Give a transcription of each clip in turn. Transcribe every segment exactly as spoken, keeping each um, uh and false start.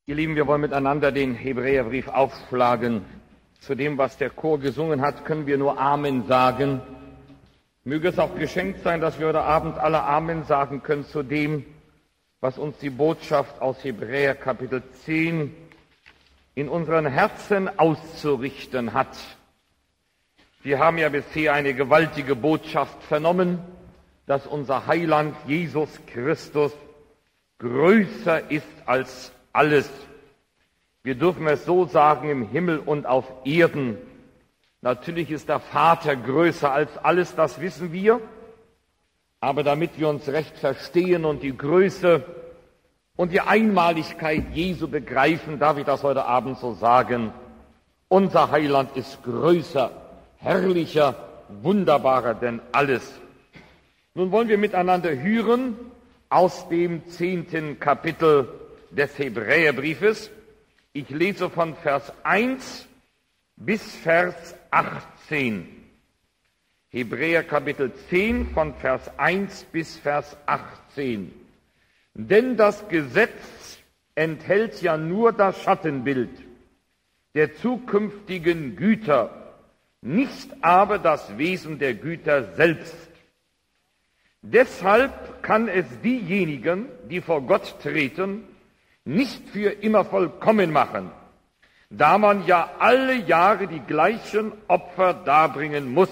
Ihr Lieben, wir wollen miteinander den Hebräerbrief aufschlagen. Zu dem, was der Chor gesungen hat, können wir nur Amen sagen. Möge es auch geschenkt sein, dass wir heute Abend alle Amen sagen können zu dem, was uns die Botschaft aus Hebräer Kapitel zehn in unseren Herzen auszurichten hat. Wir haben ja bisher eine gewaltige Botschaft vernommen, dass unser Heiland Jesus Christus größer ist als alles. Wir dürfen es so sagen, im Himmel und auf Erden. Natürlich ist der Vater größer als alles, das wissen wir. Aber damit wir uns recht verstehen und die Größe und die Einmaligkeit Jesu begreifen, darf ich das heute Abend so sagen. Unser Heiland ist größer, herrlicher, wunderbarer denn alles. Nun wollen wir miteinander hören aus dem zehnten Kapitel des Hebräerbriefes. Ich lese von Vers eins bis Vers achtzehn. Hebräer Kapitel zehn von Vers eins bis Vers achtzehn. Denn das Gesetz enthält ja nur das Schattenbild der zukünftigen Güter, nicht aber das Wesen der Güter selbst. Deshalb kann es diejenigen, die vor Gott treten, nicht für immer vollkommen machen, da man ja alle Jahre die gleichen Opfer darbringen muss.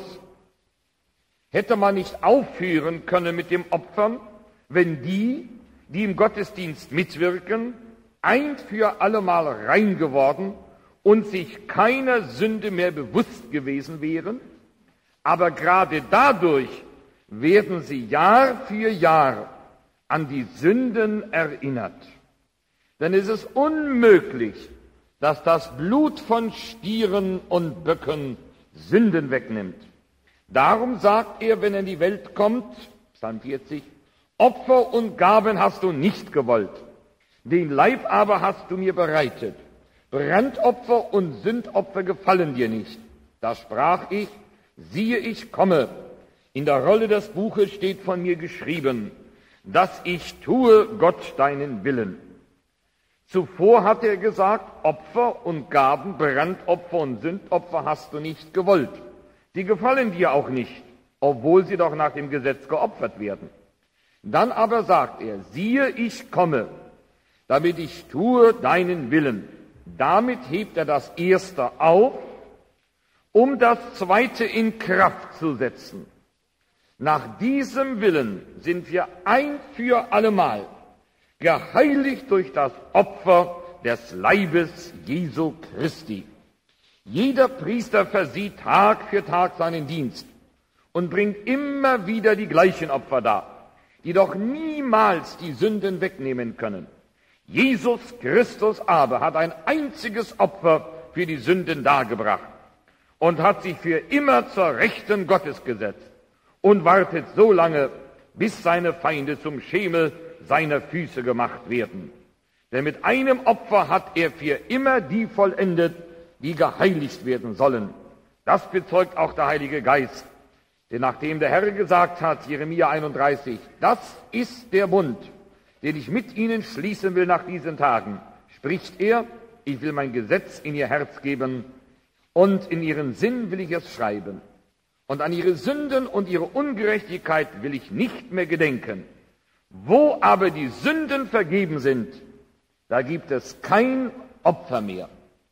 Hätte man nicht aufhören können mit dem Opfern, wenn die, die im Gottesdienst mitwirken, ein für allemal rein geworden und sich keiner Sünde mehr bewusst gewesen wären? Aber gerade dadurch werden sie Jahr für Jahr an die Sünden erinnert. Denn es ist unmöglich, dass das Blut von Stieren und Böcken Sünden wegnimmt. Darum sagt er, wenn er in die Welt kommt, Psalm vierzig, Opfer und Gaben hast du nicht gewollt, den Leib aber hast du mir bereitet. Brandopfer und Sündopfer gefallen dir nicht. Da sprach ich, siehe, ich komme. In der Rolle des Buches steht von mir geschrieben, dass ich tue Gott deinen Willen. Zuvor hat er gesagt, Opfer und Gaben, Brandopfer und Sündopfer hast du nicht gewollt. Die gefallen dir auch nicht, obwohl sie doch nach dem Gesetz geopfert werden. Dann aber sagt er, siehe, ich komme, damit ich tue deinen Willen. Damit hebt er das Erste auf, um das Zweite in Kraft zu setzen. Nach diesem Willen sind wir ein für allemal geheiligt durch das Opfer des Leibes Jesu Christi. Jeder Priester versieht Tag für Tag seinen Dienst und bringt immer wieder die gleichen Opfer dar, die doch niemals die Sünden wegnehmen können. Jesus Christus aber hat ein einziges Opfer für die Sünden dargebracht und hat sich für immer zur Rechten Gottes gesetzt und wartet so lange, bis seine Feinde zum Schemel seiner Füße gemacht werden. Denn mit einem Opfer hat er für immer die vollendet, die geheiligt werden sollen. Das bezeugt auch der Heilige Geist. Denn nachdem der Herr gesagt hat, Jeremia einunddreißig, das ist der Bund, den ich mit ihnen schließen will nach diesen Tagen, spricht er, ich will mein Gesetz in ihr Herz geben und in ihren Sinn will ich es schreiben. Und an ihre Sünden und ihre Ungerechtigkeit will ich nicht mehr gedenken. Wo aber die Sünden vergeben sind, da gibt es kein Opfer mehr.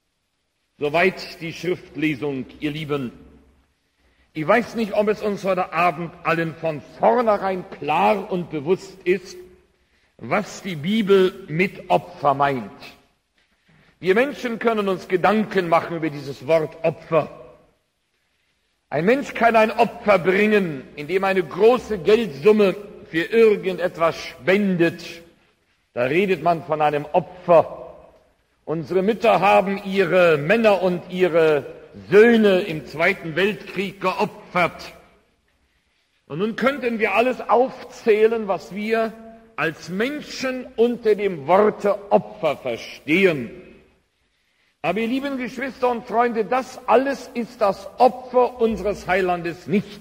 Soweit die Schriftlesung, ihr Lieben. Ich weiß nicht, ob es uns heute Abend allen von vornherein klar und bewusst ist, was die Bibel mit Opfer meint. Wir Menschen können uns Gedanken machen über dieses Wort Opfer. Ein Mensch kann ein Opfer bringen, indem er eine große Geldsumme für irgendetwas spendet. Da redet man von einem Opfer. Unsere Mütter haben ihre Männer und ihre Söhne im Zweiten Weltkrieg geopfert. Und nun könnten wir alles aufzählen, was wir als Menschen unter dem Worte Opfer verstehen. Aber ihr lieben Geschwister und Freunde, das alles ist das Opfer unseres Heilandes nicht.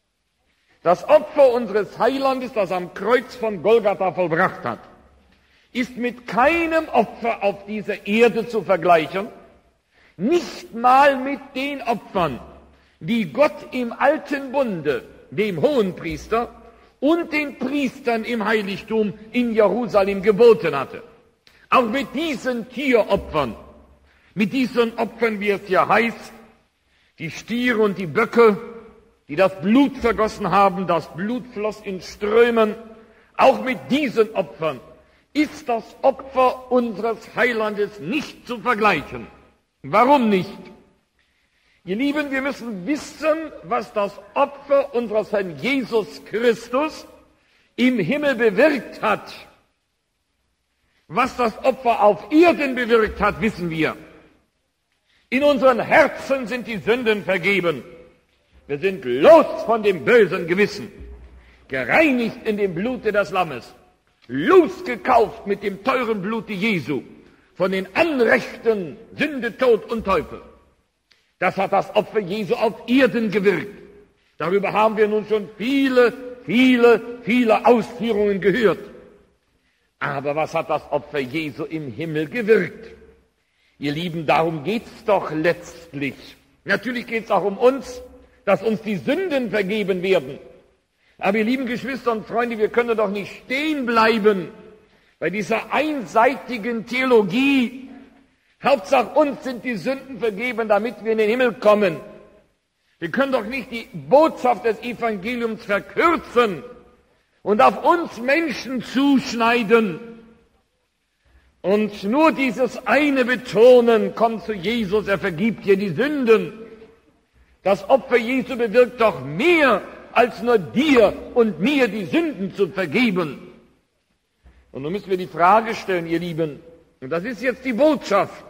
Das Opfer unseres Heilandes, das am Kreuz von Golgatha vollbracht hat, ist mit keinem Opfer auf dieser Erde zu vergleichen, nicht mal mit den Opfern, die Gott im alten Bunde, dem Hohenpriester und den Priestern im Heiligtum in Jerusalem geboten hatte. Auch mit diesen Tieropfern, mit diesen Opfern, wie es hier heißt, die Stiere und die Böcke, die das Blut vergossen haben, das Blut floss in Strömen, auch mit diesen Opfern ist das Opfer unseres Heilandes nicht zu vergleichen. Warum nicht? Ihr Lieben, wir müssen wissen, was das Opfer unseres Herrn Jesus Christus im Himmel bewirkt hat. Was das Opfer auf Erden bewirkt hat, wissen wir. In unseren Herzen sind die Sünden vergeben. Wir sind los von dem bösen Gewissen, gereinigt in dem Blute des Lammes, losgekauft mit dem teuren Blute Jesu von den Anrechten Sünde, Tod und Teufel. Das hat das Opfer Jesu auf Erden gewirkt. Darüber haben wir nun schon viele, viele, viele Ausführungen gehört. Aber was hat das Opfer Jesu im Himmel gewirkt? Ihr Lieben, darum geht's doch letztlich. Natürlich geht's auch um uns, dass uns die Sünden vergeben werden. Aber ihr lieben Geschwister und Freunde, wir können doch nicht stehen bleiben bei dieser einseitigen Theologie. Hauptsache uns sind die Sünden vergeben, damit wir in den Himmel kommen. Wir können doch nicht die Botschaft des Evangeliums verkürzen und auf uns Menschen zuschneiden und nur dieses eine betonen: Komm zu Jesus, er vergibt dir die Sünden. Das Opfer Jesu bewirkt doch mehr, als nur dir und mir die Sünden zu vergeben. Und nun müssen wir die Frage stellen, ihr Lieben, und das ist jetzt die Botschaft,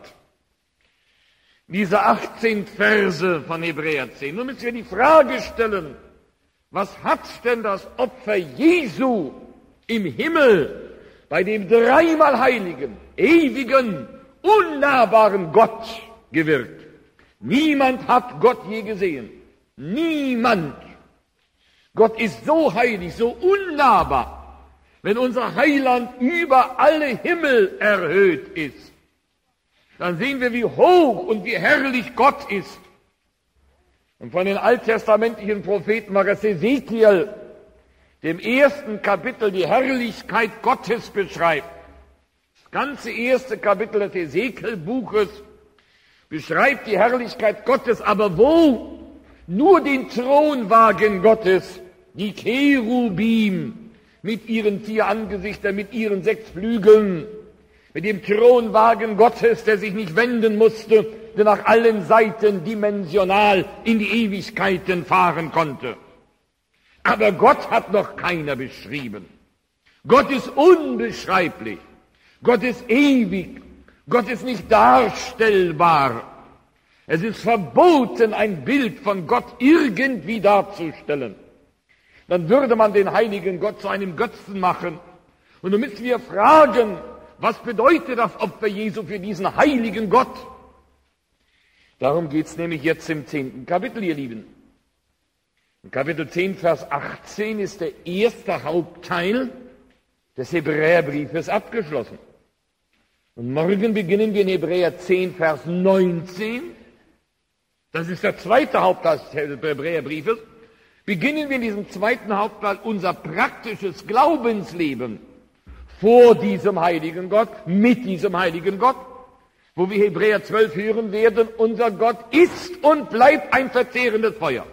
diese achtzehn Verse von Hebräer zehn. Nun müssen wir die Frage stellen, was hat denn das Opfer Jesu im Himmel bei dem dreimal heiligen, ewigen, unnahbaren Gott gewirkt? Niemand hat Gott je gesehen. Niemand. Gott ist so heilig, so unnahbar, wenn unser Heiland über alle Himmel erhöht ist. Dann sehen wir, wie hoch und wie herrlich Gott ist. Und von den alttestamentlichen Propheten war es Ezekiel, dem ersten Kapitel, die Herrlichkeit Gottes beschreibt. Das ganze erste Kapitel des Ezekiel-Buches beschreibt die Herrlichkeit Gottes, aber wo? Nur den Thronwagen Gottes, die Cherubim mit ihren vier Angesichtern, mit ihren sechs Flügeln, mit dem Thronwagen Gottes, der sich nicht wenden musste, der nach allen Seiten dimensional in die Ewigkeiten fahren konnte. Aber Gott hat noch keiner beschrieben. Gott ist unbeschreiblich. Gott ist ewig. Gott ist nicht darstellbar. Es ist verboten, ein Bild von Gott irgendwie darzustellen. Dann würde man den heiligen Gott zu einem Götzen machen. Und nun müssen wir fragen, was bedeutet das Opfer Jesu für diesen heiligen Gott? Darum geht es nämlich jetzt im zehnten Kapitel, ihr Lieben. In Kapitel zehn, Vers achtzehn ist der erste Hauptteil des Hebräerbriefes abgeschlossen. Und morgen beginnen wir in Hebräer zehn, Vers neunzehn. Das ist der zweite Hauptteil des Hebräerbriefes. Beginnen wir in diesem zweiten Hauptteil unser praktisches Glaubensleben vor diesem heiligen Gott, mit diesem heiligen Gott, wo wir Hebräer zwölf hören werden: Unser Gott ist und bleibt ein verzehrendes Feuer.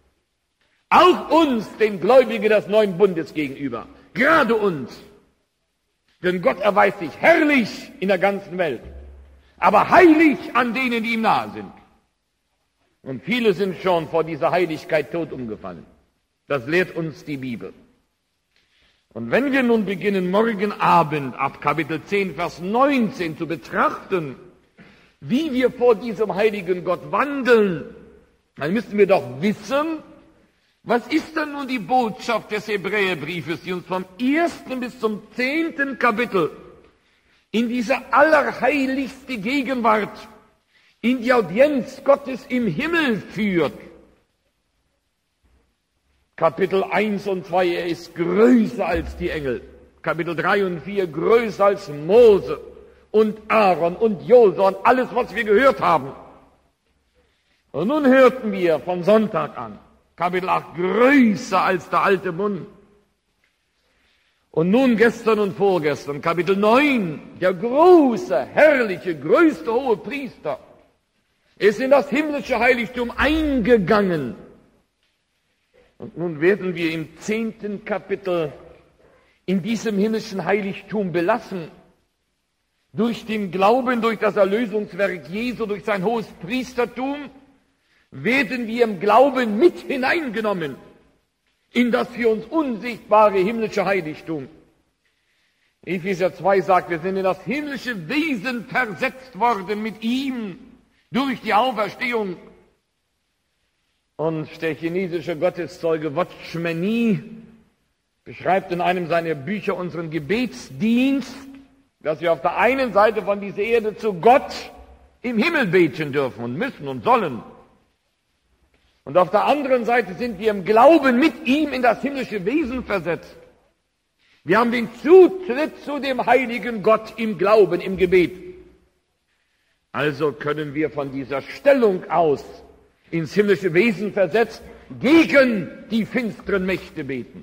Auch uns, den Gläubigen des neuen Bundes gegenüber, gerade uns. Denn Gott erweist sich herrlich in der ganzen Welt, aber heilig an denen, die ihm nahe sind. Und viele sind schon vor dieser Heiligkeit tot umgefallen. Das lehrt uns die Bibel. Und wenn wir nun beginnen, morgen Abend ab Kapitel zehn, Vers neunzehn zu betrachten, wie wir vor diesem heiligen Gott wandeln, dann müssen wir doch wissen, was ist denn nun die Botschaft des Hebräerbriefes, die uns vom ersten bis zum zehnten Kapitel in diese allerheiligste Gegenwart, in die Audienz Gottes im Himmel führt. Kapitel eins und zwei, er ist größer als die Engel. Kapitel drei und vier, größer als Mose und Aaron und Josua und alles, was wir gehört haben. Und nun hörten wir von Sonntag an, Kapitel acht, größer als der alte Bund. Und nun gestern und vorgestern, Kapitel neun, der große, herrliche, größte hohe Priester ist in das himmlische Heiligtum eingegangen. Und nun werden wir im zehnten Kapitel in diesem himmlischen Heiligtum belassen. Durch den Glauben, durch das Erlösungswerk Jesu, durch sein hohes Priestertum, werden wir im Glauben mit hineingenommen in das für uns unsichtbare himmlische Heiligtum. Epheser zwei sagt, wir sind in das himmlische Wesen versetzt worden mit ihm durch die Auferstehung. Und der chinesische Gotteszeuge Watchman Nee beschreibt in einem seiner Bücher unseren Gebetsdienst, dass wir auf der einen Seite von dieser Erde zu Gott im Himmel beten dürfen und müssen und sollen. Und auf der anderen Seite sind wir im Glauben mit ihm in das himmlische Wesen versetzt. Wir haben den Zutritt zu dem heiligen Gott im Glauben, im Gebet. Also können wir von dieser Stellung aus ins himmlische Wesen versetzt gegen die finsteren Mächte beten.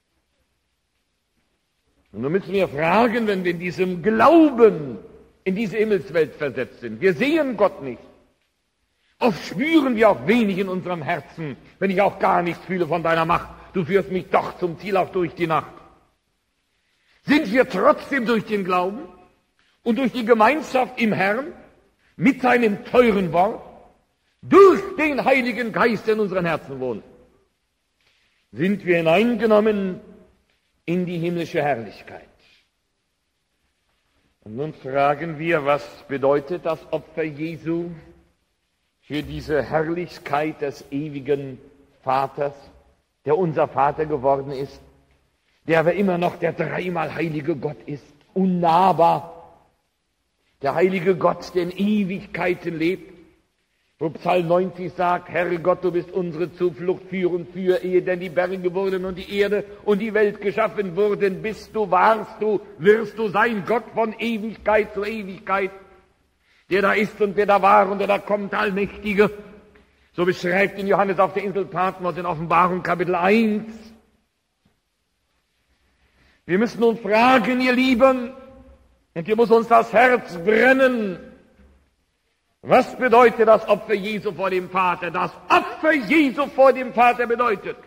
Und nun müssen wir fragen, wenn wir in diesem Glauben in diese Himmelswelt versetzt sind. Wir sehen Gott nicht. Oft spüren wir auch wenig in unserem Herzen, wenn ich auch gar nichts fühle von deiner Macht. Du führst mich doch zum Ziel auch durch die Nacht. Sind wir trotzdem durch den Glauben und durch die Gemeinschaft im Herrn mit seinem teuren Wort, durch den Heiligen Geist, der in unseren Herzen wohnt, sind wir hineingenommen in die himmlische Herrlichkeit. Und nun fragen wir, was bedeutet das Opfer Jesu für diese Herrlichkeit des ewigen Vaters, der unser Vater geworden ist, der aber immer noch der dreimal heilige Gott ist, unnahbar, der heilige Gott, der in Ewigkeiten lebt, wo Psalm neunzig sagt, Herr Gott, du bist unsere Zuflucht für und für, ehe denn die Berge wurden und die Erde und die Welt geschaffen wurden, bist du, warst du, wirst du sein, Gott von Ewigkeit zu Ewigkeit, der da ist und der da war und der da kommt, der Allmächtige. So beschreibt ihn Johannes auf der Insel Patmos in Offenbarung Kapitel eins. Wir müssen nun fragen, ihr Lieben, und hier muss uns das Herz brennen, was bedeutet das Opfer Jesu vor dem Vater? Das Opfer Jesu vor dem Vater bedeutet,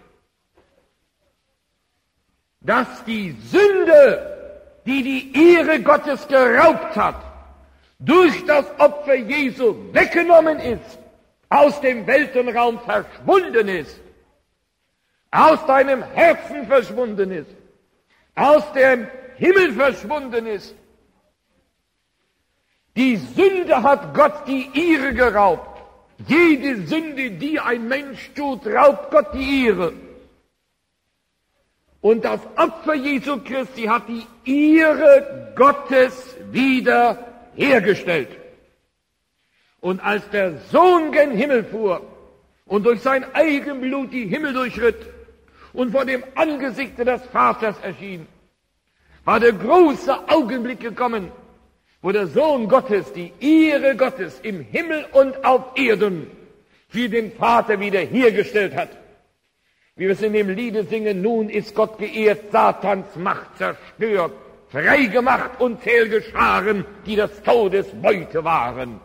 dass die Sünde, die die Ehre Gottes geraubt hat, durch das Opfer Jesu weggenommen ist, aus dem Weltenraum verschwunden ist, aus deinem Herzen verschwunden ist, aus dem Himmel verschwunden ist. Die Sünde hat Gott die Ehre geraubt. Jede Sünde, die ein Mensch tut, raubt Gott die Ehre. Und das Opfer Jesu Christi hat die Ehre Gottes wieder hergestellt. Und als der Sohn gen Himmel fuhr und durch sein Eigenblut die Himmel durchritt und vor dem Angesichte des Vaters erschien, war der große Augenblick gekommen, wo der Sohn Gottes die Ehre Gottes im Himmel und auf Erden für den Vater wiederhergestellt hat. Wie wir es in dem Liede singen, nun ist Gott geehrt, Satans Macht zerstört, freigemacht und zählge Scharen, die des Todes Beute waren.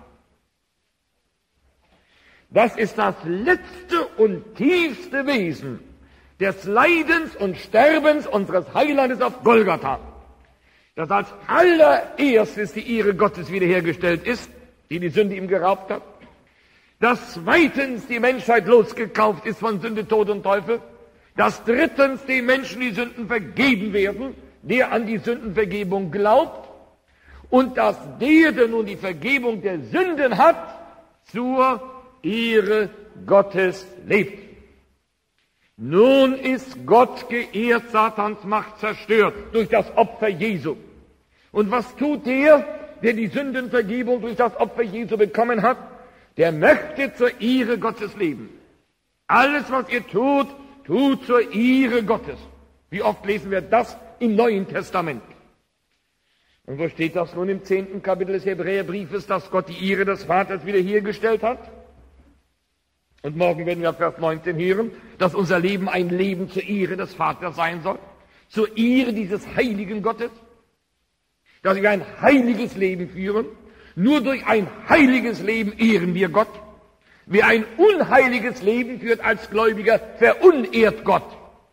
Das ist das letzte und tiefste Wesen des Leidens und Sterbens unseres Heilandes auf Golgatha. Dass als allererstes die Ehre Gottes wiederhergestellt ist, die die Sünde ihm geraubt hat. Dass zweitens die Menschheit losgekauft ist von Sünde, Tod und Teufel. Dass drittens den Menschen die Sünden vergeben werden, der an die Sündenvergebung glaubt. Und dass der, der nun die Vergebung der Sünden hat, zur Ehre Gottes lebt. Nun ist Gott geehrt, Satans Macht zerstört durch das Opfer Jesu. Und was tut der, der die Sündenvergebung durch das Opfer Jesu bekommen hat? Der möchte zur Ehre Gottes leben. Alles, was ihr tut, tut zur Ehre Gottes. Wie oft lesen wir das im Neuen Testament. Und wo steht das nun im zehnten Kapitel des Hebräerbriefes, dass Gott die Ehre des Vaters wiederhergestellt hat? Und morgen werden wir Vers neunzehn hören, dass unser Leben ein Leben zur Ehre des Vaters sein soll, zur Ehre dieses heiligen Gottes, dass wir ein heiliges Leben führen. Nur durch ein heiliges Leben ehren wir Gott. Wer ein unheiliges Leben führt als Gläubiger, verunehrt Gott.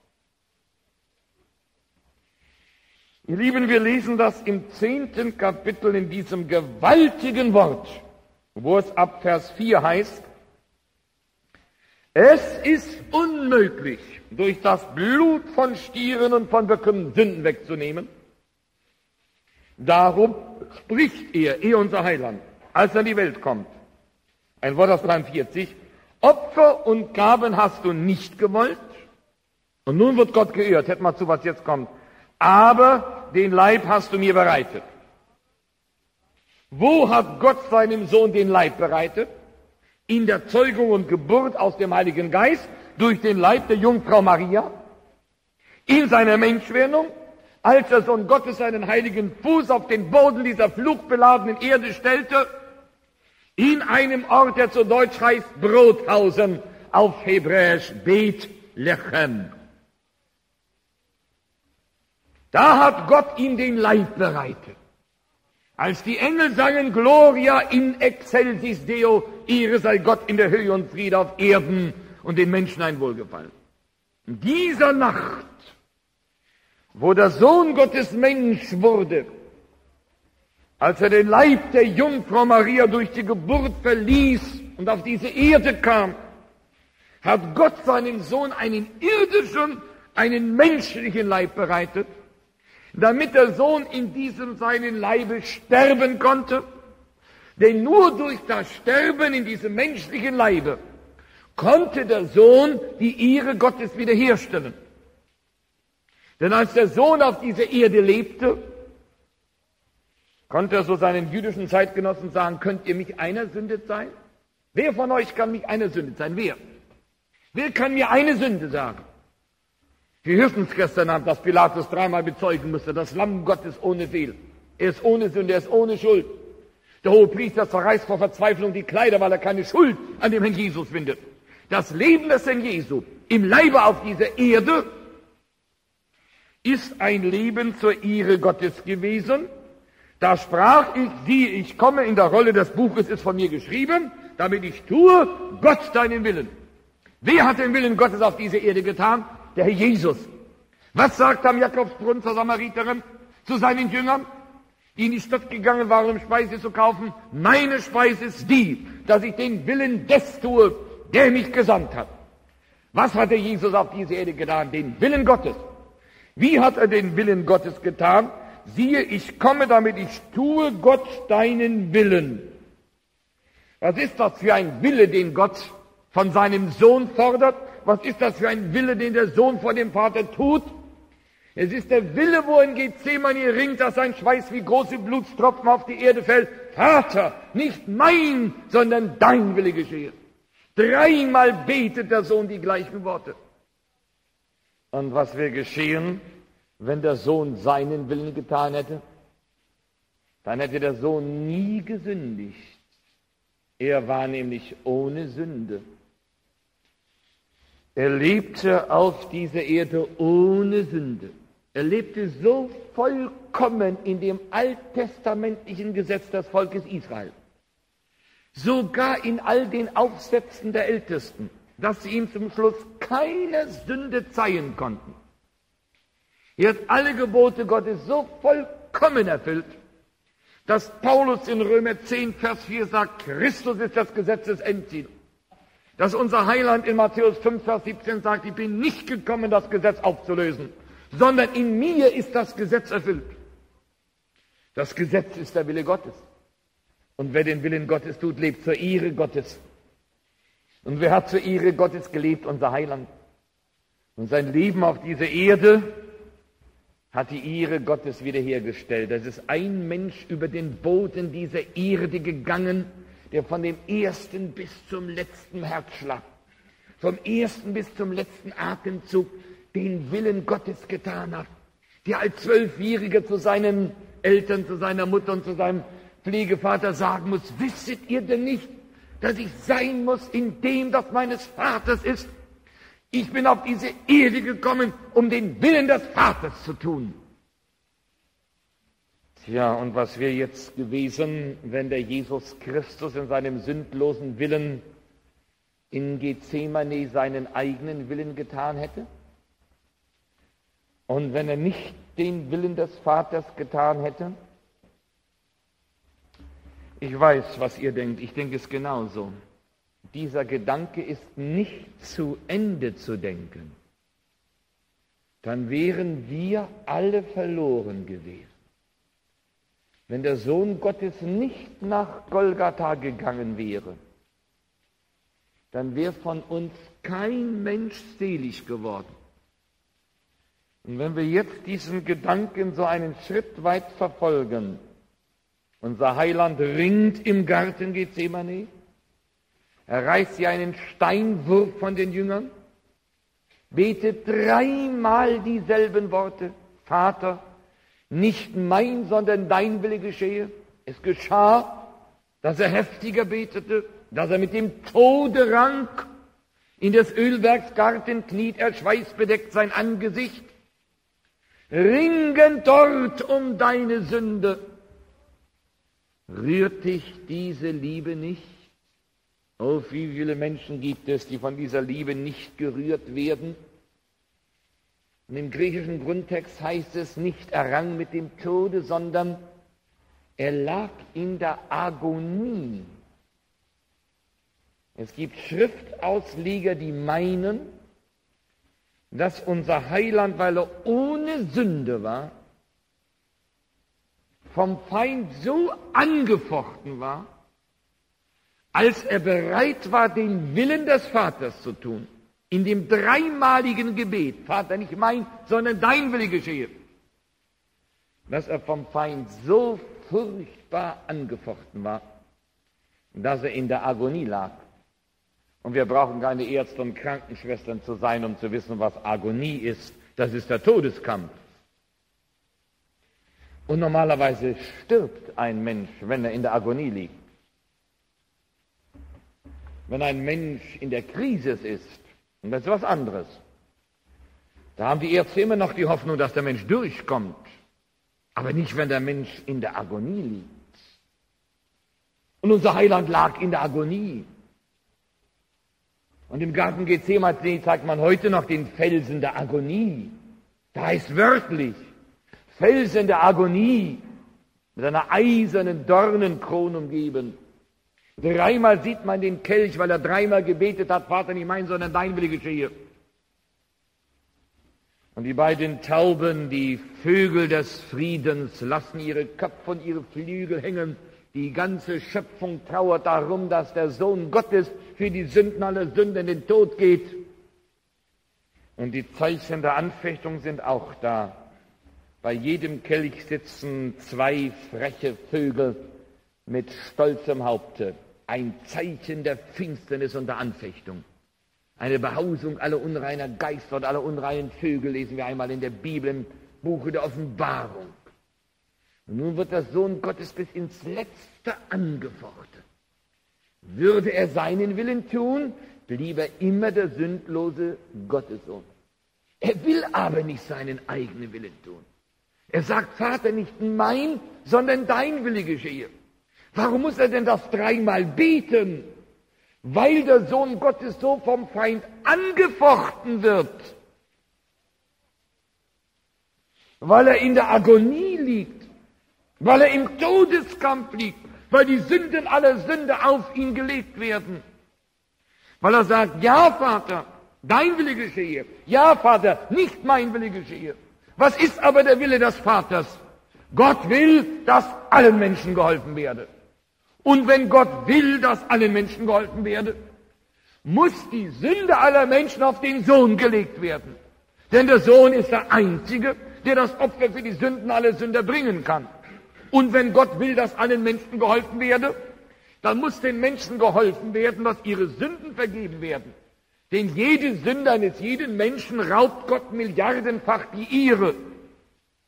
Ihr Lieben, wir lesen das im zehnten Kapitel in diesem gewaltigen Wort, wo es ab Vers vier heißt, es ist unmöglich, durch das Blut von Stieren und von Böcken Sünden wegzunehmen. Darum spricht er, er unser Heiland, als er in die Welt kommt. Ein Wort aus dreiundvierzig. Opfer und Gaben hast du nicht gewollt. Und nun wird Gott geehrt. Hört mal zu, was jetzt kommt. Aber den Leib hast du mir bereitet. Wo hat Gott seinem Sohn den Leib bereitet? In der Zeugung und Geburt aus dem Heiligen Geist durch den Leib der Jungfrau Maria. In seiner Menschwerdung, als der Sohn Gottes seinen heiligen Fuß auf den Boden dieser fluchbeladenen Erde stellte, in einem Ort, der zu Deutsch heißt Brothausen, auf Hebräisch Bethlehem. Da hat Gott ihm den Leib bereitet. Als die Engel sangen Gloria in excelsis Deo, Ehre sei Gott in der Höhe und Friede auf Erden und den Menschen ein Wohlgefallen. In dieser Nacht, wo der Sohn Gottes Mensch wurde, als er den Leib der Jungfrau Maria durch die Geburt verließ und auf diese Erde kam, hat Gott seinem Sohn einen irdischen, einen menschlichen Leib bereitet, damit der Sohn in diesem seinen Leibe sterben konnte. Denn nur durch das Sterben in diesem menschlichen Leibe konnte der Sohn die Ehre Gottes wiederherstellen. Denn als der Sohn auf dieser Erde lebte, konnte er so seinen jüdischen Zeitgenossen sagen, könnt ihr mich einer Sünde sein? Wer von euch kann mich einer Sünde sein? Wer? Wer kann mir eine Sünde sagen? Wir hörten es gestern Abend, dass Pilatus dreimal bezeugen musste, das Lamm Gottes ohne Fehl. Er ist ohne Sünde, er ist ohne Schuld. Der Hohepriester zerreißt vor Verzweiflung die Kleider, weil er keine Schuld an dem Herrn Jesus findet. Das Leben des Herrn Jesu im Leibe auf dieser Erde ist ein Leben zur Ehre Gottes gewesen. Da sprach ich, siehe, ich komme, in der Rolle des Buches ist von mir geschrieben, damit ich tue Gott deinen Willen. Wer hat den Willen Gottes auf dieser Erde getan? Der Herr Jesus. Was sagt am Jakobsbrunnen zur Samariterin, zu seinen Jüngern, die in die Stadt gegangen waren, um Speise zu kaufen? Meine Speise ist die, dass ich den Willen des tue, der mich gesandt hat. Was hat der Jesus auf dieser Erde getan? Den Willen Gottes. Wie hat er den Willen Gottes getan? Siehe, ich komme, damit ich tue Gott deinen Willen. Was ist das für ein Wille, den Gott von seinem Sohn fordert? Was ist das für ein Wille, den der Sohn vor dem Vater tut? Es ist der Wille, wo in Gethsemane ringt, dass sein Schweiß wie große Blutstropfen auf die Erde fällt. Vater, nicht mein, sondern dein Wille geschehe. Dreimal betet der Sohn die gleichen Worte. Und was wäre geschehen, wenn der Sohn seinen Willen getan hätte? Dann hätte der Sohn nie gesündigt. Er war nämlich ohne Sünde. Er lebte auf dieser Erde ohne Sünde. Er lebte so vollkommen in dem alttestamentlichen Gesetz des Volkes Israel, sogar in all den Aufsätzen der Ältesten, dass sie ihm zum Schluss keine Sünde zeihen konnten. Er hat alle Gebote Gottes so vollkommen erfüllt, dass Paulus in Römer zehn, Vers vier sagt, Christus ist das Gesetzes Endziel. Dass unser Heiland in Matthäus fünf, Vers siebzehn sagt, ich bin nicht gekommen, das Gesetz aufzulösen, sondern in mir ist das Gesetz erfüllt. Das Gesetz ist der Wille Gottes. Und wer den Willen Gottes tut, lebt zur Ehre Gottes. Und wer hat zur Ehre Gottes gelebt? Unser Heiland. Und sein Leben auf dieser Erde hat die Ehre Gottes wiederhergestellt. Es ist ein Mensch über den Boden dieser Erde gegangen, der von dem ersten bis zum letzten Herzschlag, vom ersten bis zum letzten Atemzug den Willen Gottes getan hat. der als Zwölfjähriger zu seinen Eltern, zu seiner Mutter und zu seinem Pflegevater sagen muss, wisset ihr denn nicht, dass ich sein muss in dem, das meines Vaters ist? Ich bin auf diese Erde gekommen, um den Willen des Vaters zu tun. Tja, und was wäre jetzt gewesen, wenn der Jesus Christus in seinem sündlosen Willen in Gethsemane seinen eigenen Willen getan hätte? Und wenn er nicht den Willen des Vaters getan hätte? Ich weiß, was ihr denkt. Ich denke es genauso. Dieser Gedanke ist nicht zu Ende zu denken. Dann wären wir alle verloren gewesen. Wenn der Sohn Gottes nicht nach Golgatha gegangen wäre, dann wäre von uns kein Mensch selig geworden. Und wenn wir jetzt diesen Gedanken so einen Schritt weit verfolgen, unser Heiland ringt im Garten Gethsemane, er reißt sie einen Steinwurf von den Jüngern, betet dreimal dieselben Worte, Vater, nicht mein, sondern dein Wille geschehe. Es geschah, dass er heftiger betete, dass er mit dem Tode rang. In des Ölwerksgarten kniet er schweißbedeckt sein Angesicht, ringend dort um deine Sünde. Rührt dich diese Liebe nicht? Oh, wie viele Menschen gibt es, die von dieser Liebe nicht gerührt werden? Und im griechischen Grundtext heißt es nicht, er rang mit dem Tode, sondern er lag in der Agonie. Es gibt Schriftausleger, die meinen, dass unser Heiland, weil er ohne Sünde war, vom Feind so angefochten war, als er bereit war, den Willen des Vaters zu tun, in dem dreimaligen Gebet, Vater, nicht mein, sondern dein Wille geschehe, dass er vom Feind so furchtbar angefochten war, dass er in der Agonie lag. Und wir brauchen keine Ärzte und Krankenschwestern zu sein, um zu wissen, was Agonie ist. Das ist der Todeskampf. Und normalerweise stirbt ein Mensch, wenn er in der Agonie liegt. Wenn ein Mensch in der Krise ist, und das ist was anderes, da haben die Ärzte immer noch die Hoffnung, dass der Mensch durchkommt. Aber nicht, wenn der Mensch in der Agonie liegt. Und unser Heiland lag in der Agonie. Und im Garten Gethsemane zeigt man heute noch den Felsen der Agonie. Da heißt wörtlich, Felsen der Agonie, mit einer eisernen Dornenkrone umgeben. Dreimal sieht man den Kelch, weil er dreimal gebetet hat, Vater, nicht mein, sondern dein Wille geschehe. Und die beiden Tauben, die Vögel des Friedens, lassen ihre Köpfe und ihre Flügel hängen. Die ganze Schöpfung trauert darum, dass der Sohn Gottes für die Sünden aller Sünder in den Tod geht. Und die Zeichen der Anfechtung sind auch da. Bei jedem Kelch sitzen zwei freche Vögel mit stolzem Haupte. Ein Zeichen der Finsternis und der Anfechtung. Eine Behausung aller unreiner Geister und aller unreinen Vögel lesen wir einmal in der Bibel im Buche der Offenbarung. Und nun wird der Sohn Gottes bis ins Letzte angefochten. Würde er seinen Willen tun, blieb er immer der sündlose Gottessohn. Er will aber nicht seinen eigenen Willen tun. Er sagt, Vater, nicht mein, sondern dein Wille geschehe. Warum muss er denn das dreimal beten? Weil der Sohn Gottes so vom Feind angefochten wird. Weil er in der Agonie liegt. Weil er im Todeskampf liegt. Weil die Sünden aller Sünder auf ihn gelegt werden. Weil er sagt, ja Vater, dein Wille geschehe. Ja Vater, nicht mein Wille geschehe. Was ist aber der Wille des Vaters? Gott will, dass allen Menschen geholfen werde. Und wenn Gott will, dass allen Menschen geholfen werde, muss die Sünde aller Menschen auf den Sohn gelegt werden. Denn der Sohn ist der Einzige, der das Opfer für die Sünden aller Sünder bringen kann. Und wenn Gott will, dass allen Menschen geholfen werde, dann muss den Menschen geholfen werden, dass ihre Sünden vergeben werden. Denn jede Sünde eines jeden Menschen raubt Gott milliardenfach die ihre.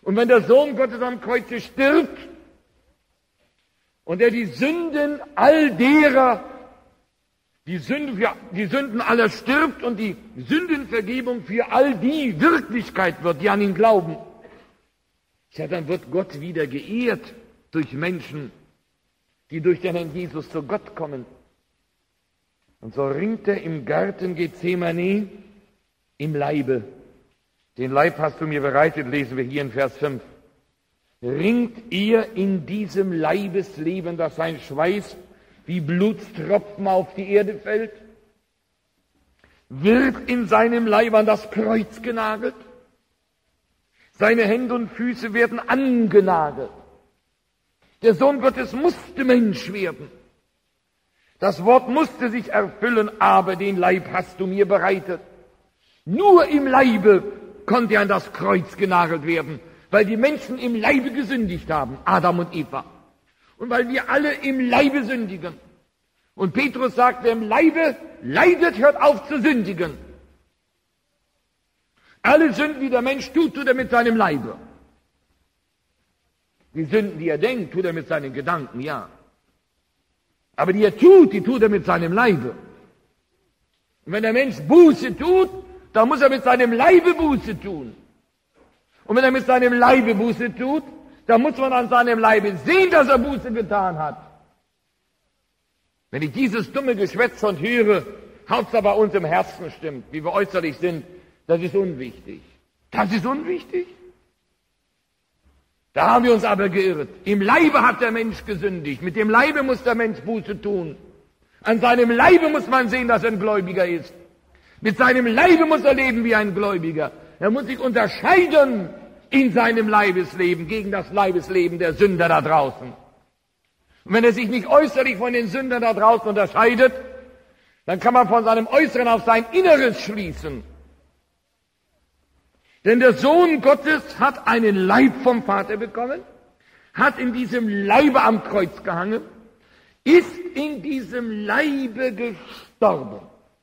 Und wenn der Sohn Gottes am Kreuze stirbt und er die Sünden all derer, die, Sünde für, die Sünden aller stirbt und die Sündenvergebung für all die Wirklichkeit wird, die an ihn glauben, ja, dann wird Gott wieder geehrt durch Menschen, die durch den Herrn Jesus zu Gott kommen. Und so ringt er im Garten Gethsemane im Leibe. Den Leib hast du mir bereitet, lesen wir hier in Vers fünf. Ringt ihr in diesem Leibesleben, dass sein Schweiß wie Blutstropfen auf die Erde fällt? Wird in seinem Leib an das Kreuz genagelt? Seine Hände und Füße werden angenagelt. Der Sohn Gottes musste Mensch werden. Das Wort musste sich erfüllen, aber den Leib hast du mir bereitet. Nur im Leibe konnte er an das Kreuz genagelt werden, weil die Menschen im Leibe gesündigt haben, Adam und Eva. Und weil wir alle im Leibe sündigen. Und Petrus sagt, wer im Leibe leidet, hört auf zu sündigen. Alle Sünden, die der Mensch tut, tut er mit seinem Leibe. Die Sünden, die er denkt, tut er mit seinen Gedanken, ja. Aber die er tut, die tut er mit seinem Leibe. Und wenn der Mensch Buße tut, dann muss er mit seinem Leibe Buße tun. Und wenn er mit seinem Leibe Buße tut, dann muss man an seinem Leibe sehen, dass er Buße getan hat. Wenn ich dieses dumme Geschwätz schon höre, Hauptsache bei uns im Herzen stimmt, wie wir äußerlich sind, das ist unwichtig. Das ist unwichtig. Da haben wir uns aber geirrt. Im Leibe hat der Mensch gesündigt. Mit dem Leibe muss der Mensch Buße tun. An seinem Leibe muss man sehen, dass er ein Gläubiger ist. Mit seinem Leibe muss er leben wie ein Gläubiger. Er muss sich unterscheiden in seinem Leibesleben gegen das Leibesleben der Sünder da draußen. Und wenn er sich nicht äußerlich von den Sündern da draußen unterscheidet, dann kann man von seinem Äußeren auf sein Inneres schließen. Denn der Sohn Gottes hat einen Leib vom Vater bekommen, hat in diesem Leibe am Kreuz gehangen, ist in diesem Leibe gestorben.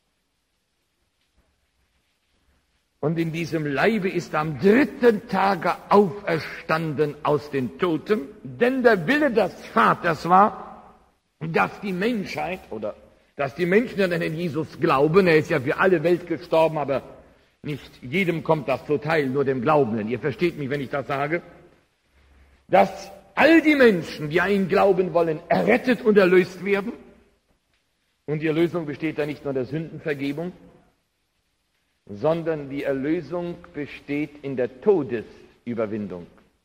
Und in diesem Leibe ist am dritten Tage auferstanden aus den Toten, denn der Wille des Vaters war, dass die Menschheit oder dass die Menschen an den Jesus glauben. Er ist ja für alle Welt gestorben, aber nicht jedem kommt das zuteil, nur dem Glaubenden. Ihr versteht mich, wenn ich das sage. Dass all die Menschen, die an ihn glauben wollen, errettet und erlöst werden. Und die Erlösung besteht ja nicht nur in der Sündenvergebung, sondern die Erlösung besteht in der Todesüberwindung.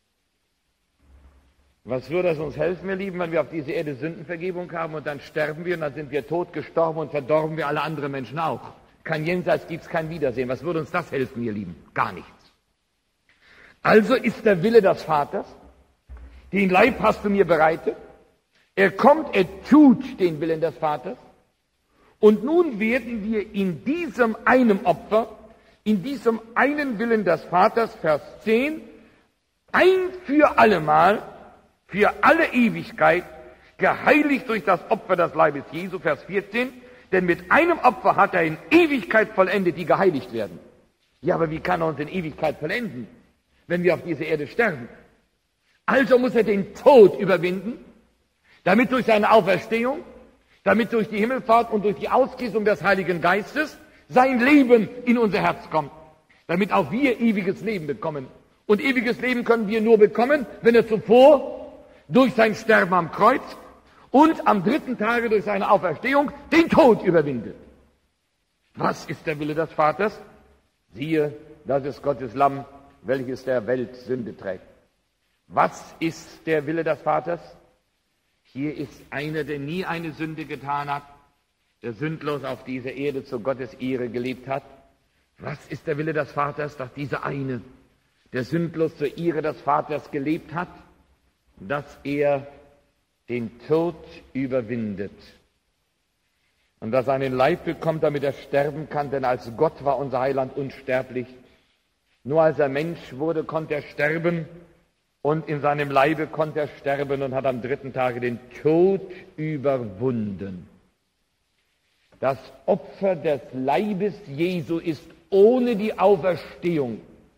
Was würde es uns helfen, ihr Lieben, wenn wir auf dieser Erde Sündenvergebung haben und dann sterben wir und dann sind wir tot gestorben und verdorben wir alle anderen Menschen auch? Kein Jenseits, gibt's kein Wiedersehen. Was würde uns das helfen, ihr Lieben? Gar nichts. Also ist der Wille des Vaters, den Leib hast du mir bereitet, er kommt, er tut den Willen des Vaters, und nun werden wir in diesem einen Opfer, in diesem einen Willen des Vaters, Vers zehn, ein für allemal, für alle Ewigkeit, geheiligt durch das Opfer des Leibes Jesu, Vers vierzehn, denn mit einem Opfer hat er in Ewigkeit vollendet, die geheiligt werden. Ja, aber wie kann er uns in Ewigkeit vollenden, wenn wir auf dieser Erde sterben? Also muss er den Tod überwinden, damit durch seine Auferstehung, damit durch die Himmelfahrt und durch die Ausgießung des Heiligen Geistes sein Leben in unser Herz kommt, damit auch wir ewiges Leben bekommen. Und ewiges Leben können wir nur bekommen, wenn er zuvor durch sein Sterben am Kreuz und am dritten Tage durch seine Auferstehung den Tod überwindet. Was ist der Wille des Vaters? Siehe, das ist Gottes Lamm, welches der Welt Sünde trägt. Was ist der Wille des Vaters? Hier ist einer, der nie eine Sünde getan hat, der sündlos auf dieser Erde zu Gottes Ehre gelebt hat. Was ist der Wille des Vaters? Dass dieser eine, der sündlos zur Ehre des Vaters gelebt hat, dass er den Tod überwindet. Und dass er einen Leib bekommt, damit er sterben kann, denn als Gott war unser Heiland unsterblich. Nur als er Mensch wurde, konnte er sterben. Und in seinem Leibe konnte er sterben und hat am dritten Tage den Tod überwunden. Das Opfer des Leibes Jesu ist ohne die Auferstehung,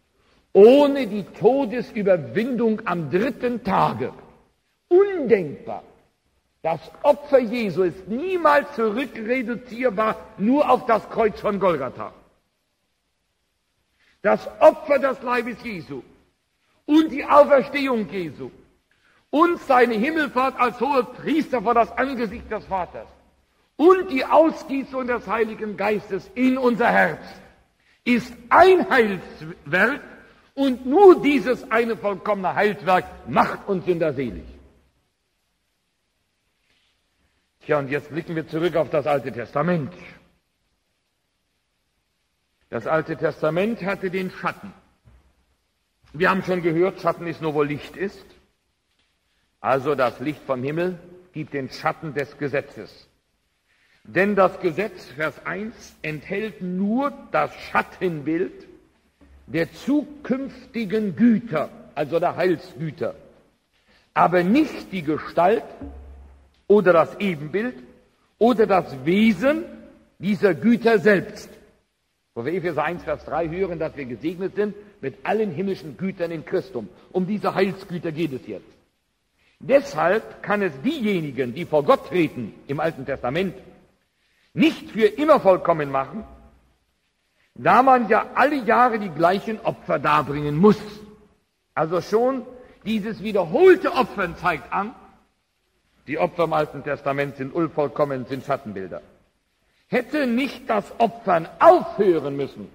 ohne die Todesüberwindung am dritten Tage. Undenkbar. Das Opfer Jesu ist niemals zurückreduzierbar nur auf das Kreuz von Golgatha. Das Opfer des Leibes Jesu und die Auferstehung Jesu und seine Himmelfahrt als hoher Priester vor das Angesicht des Vaters und die Ausgießung des Heiligen Geistes in unser Herz ist ein Heilswerk, und nur dieses eine vollkommene Heilswerk macht uns Sünder selig. Tja, und jetzt blicken wir zurück auf das Alte Testament. Das Alte Testament hatte den Schatten. Wir haben schon gehört, Schatten ist nur, wo Licht ist. Also das Licht vom Himmel gibt den Schatten des Gesetzes. Denn das Gesetz, Vers eins, enthält nur das Schattenbild der zukünftigen Güter, also der Heilsgüter, aber nicht die Gestalt oder das Ebenbild oder das Wesen dieser Güter selbst. Wo wir Epheser eins, Vers drei hören, dass wir gesegnet sind mit allen himmlischen Gütern in Christum. Um diese Heilsgüter geht es jetzt. Deshalb kann es diejenigen, die vor Gott treten im Alten Testament, nicht für immer vollkommen machen, da man ja alle Jahre die gleichen Opfer darbringen muss. Also schon dieses wiederholte Opfern zeigt an, die Opfer im Alten Testament sind unvollkommen, sind Schattenbilder. Hätte nicht das Opfern aufhören müssen,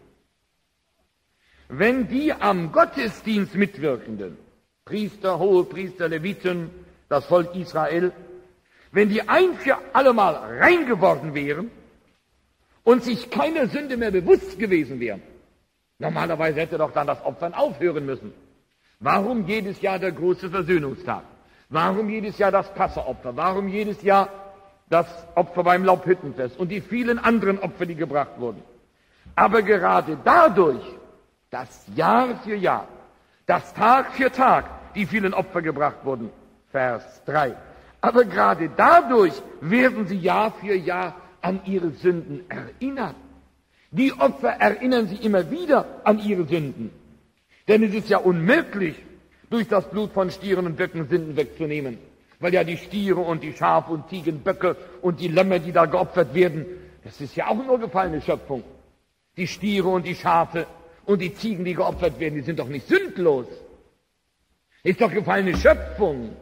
wenn die am Gottesdienst mitwirkenden, Priester, Hohepriester, Leviten, das Volk Israel, wenn die ein für allemal rein geworden wären und sich keiner Sünde mehr bewusst gewesen wären. Normalerweise hätte doch dann das Opfern aufhören müssen. Warum jedes Jahr der große Versöhnungstag? Warum jedes Jahr das Passaopfer? Warum jedes Jahr das Opfer beim Laubhüttenfest und die vielen anderen Opfer, die gebracht wurden? Aber gerade dadurch, dass Jahr für Jahr, dass Tag für Tag die vielen Opfer gebracht wurden, Vers drei, aber gerade dadurch werden sie Jahr für Jahr an ihre Sünden erinnert. Die Opfer erinnern sie immer wieder an ihre Sünden. Denn es ist ja unmöglich, durch das Blut von Stieren und Böcken Sünden wegzunehmen. Weil ja die Stiere und die Schafe und Ziegen, Böcke und die Lämmer, die da geopfert werden, das ist ja auch nur gefallene Schöpfung. Die Stiere und die Schafe und die Ziegen, die geopfert werden, die sind doch nicht sündlos. Ist doch gefallene Schöpfung.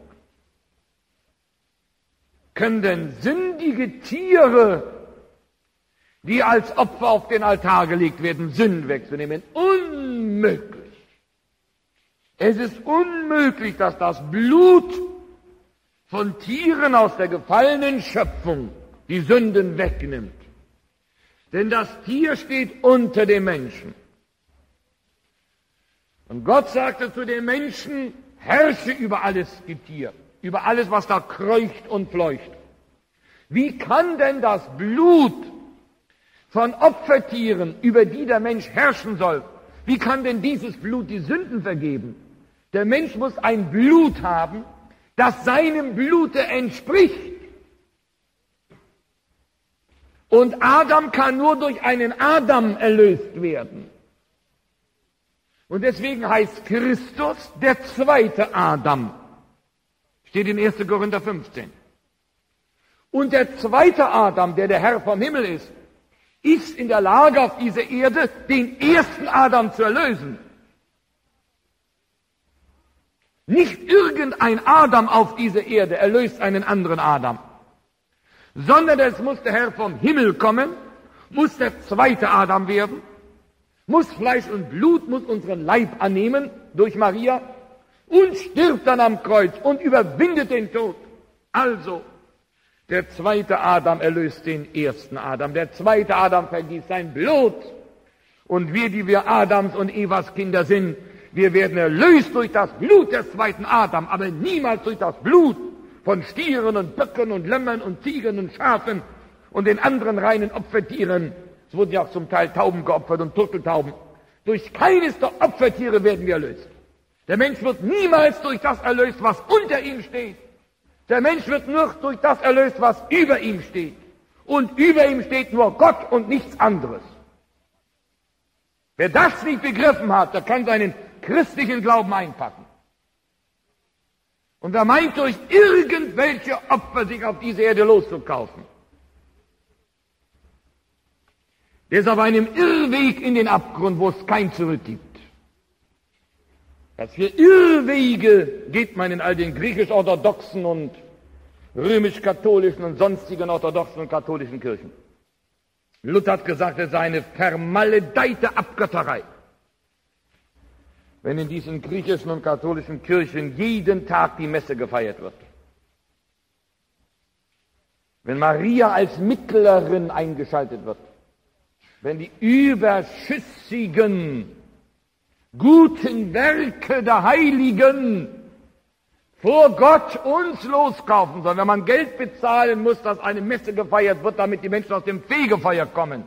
Können denn sündige Tiere, die als Opfer auf den Altar gelegt werden, Sünden wegzunehmen? Unmöglich. Es ist unmöglich, dass das Blut von Tieren aus der gefallenen Schöpfung die Sünden wegnimmt. Denn das Tier steht unter dem Menschen. Und Gott sagte zu dem Menschen, herrsche über alles Getier, über alles, was da kreucht und fleucht. Wie kann denn das Blut von Opfertieren, über die der Mensch herrschen soll, wie kann denn dieses Blut die Sünden vergeben? Der Mensch muss ein Blut haben, das seinem Blute entspricht. Und Adam kann nur durch einen Adam erlöst werden. Und deswegen heißt Christus der zweite Adam. Steht in erster Korinther fünfzehn. Und der zweite Adam, der der Herr vom Himmel ist, ist in der Lage, auf dieser Erde den ersten Adam zu erlösen. Nicht irgendein Adam auf dieser Erde erlöst einen anderen Adam, sondern es muss der Herr vom Himmel kommen, muss der zweite Adam werden, muss Fleisch und Blut, muss unseren Leib annehmen durch Maria und stirbt dann am Kreuz und überwindet den Tod. Also, der zweite Adam erlöst den ersten Adam. Der zweite Adam vergießt sein Blut. Und wir, die wir Adams und Evas Kinder sind, wir werden erlöst durch das Blut des zweiten Adam, aber niemals durch das Blut von Stieren und Böcken und Lämmern und Ziegen und Schafen und den anderen reinen Opfertieren. Es wurden ja auch zum Teil Tauben geopfert und Turteltauben. Durch keines der Opfertiere werden wir erlöst. Der Mensch wird niemals durch das erlöst, was unter ihm steht. Der Mensch wird nur durch das erlöst, was über ihm steht. Und über ihm steht nur Gott und nichts anderes. Wer das nicht begriffen hat, der kann seinen christlichen Glauben einpacken. Und wer meint, durch irgendwelche Opfer sich auf diese Erde loszukaufen, der ist auf einem Irrweg in den Abgrund, wo es kein Zurück gibt. Was für Irrwege geht man in all den griechisch-orthodoxen und römisch-katholischen und sonstigen orthodoxen und katholischen Kirchen. Luther hat gesagt, es sei eine vermaledeite Abgötterei, wenn in diesen griechischen und katholischen Kirchen jeden Tag die Messe gefeiert wird. Wenn Maria als Mittlerin eingeschaltet wird, wenn die überschüssigen, guten Werke der Heiligen vor Gott uns loskaufen sollen, wenn man Geld bezahlen muss, dass eine Messe gefeiert wird, damit die Menschen aus dem Fegefeuer kommen.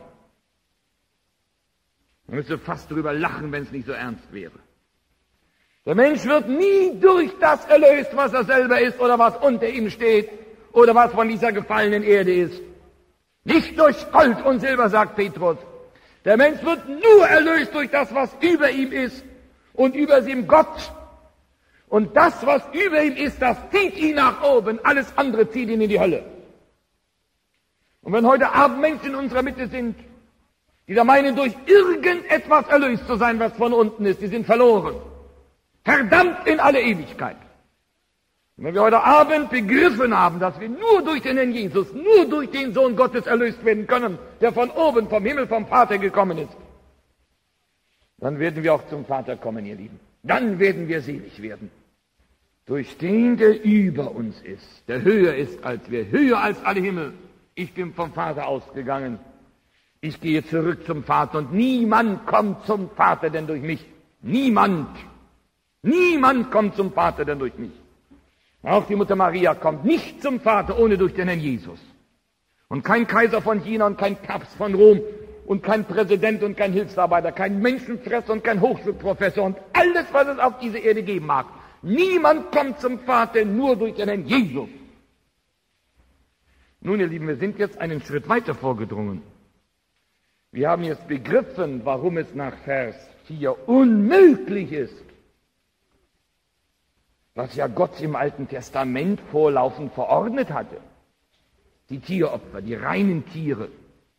Man müsste fast darüber lachen, wenn es nicht so ernst wäre. Der Mensch wird nie durch das erlöst, was er selber ist oder was unter ihm steht oder was von dieser gefallenen Erde ist. Nicht durch Gold und Silber, sagt Petrus. Der Mensch wird nur erlöst durch das, was über ihm ist und über ihm Gott. Und das, was über ihm ist, das zieht ihn nach oben. Alles andere zieht ihn in die Hölle. Und wenn heute Abend Menschen in unserer Mitte sind, die da meinen, durch irgendetwas erlöst zu sein, was von unten ist, die sind verloren. Verdammt in alle Ewigkeit. Und wenn wir heute Abend begriffen haben, dass wir nur durch den Herrn Jesus, nur durch den Sohn Gottes erlöst werden können, der von oben, vom Himmel, vom Vater gekommen ist, dann werden wir auch zum Vater kommen, ihr Lieben. Dann werden wir selig werden. Durch den, der über uns ist, der höher ist als wir, höher als alle Himmel. Ich bin vom Vater ausgegangen. Ich gehe zurück zum Vater und niemand kommt zum Vater denn durch mich. Niemand. Niemand kommt zum Vater denn durch mich. Auch die Mutter Maria kommt nicht zum Vater ohne durch den Herrn Jesus. Und kein Kaiser von China und kein Papst von Rom und kein Präsident und kein Hilfsarbeiter, kein Menschenfresser und kein Hochschulprofessor und alles, was es auf dieser Erde geben mag. Niemand kommt zum Vater nur durch den Herrn Jesus. Nun, ihr Lieben, wir sind jetzt einen Schritt weiter vorgedrungen. Wir haben jetzt begriffen, warum es nach Vers vier unmöglich ist, was ja Gott im Alten Testament vorlaufend verordnet hatte. Die Tieropfer, die reinen Tiere.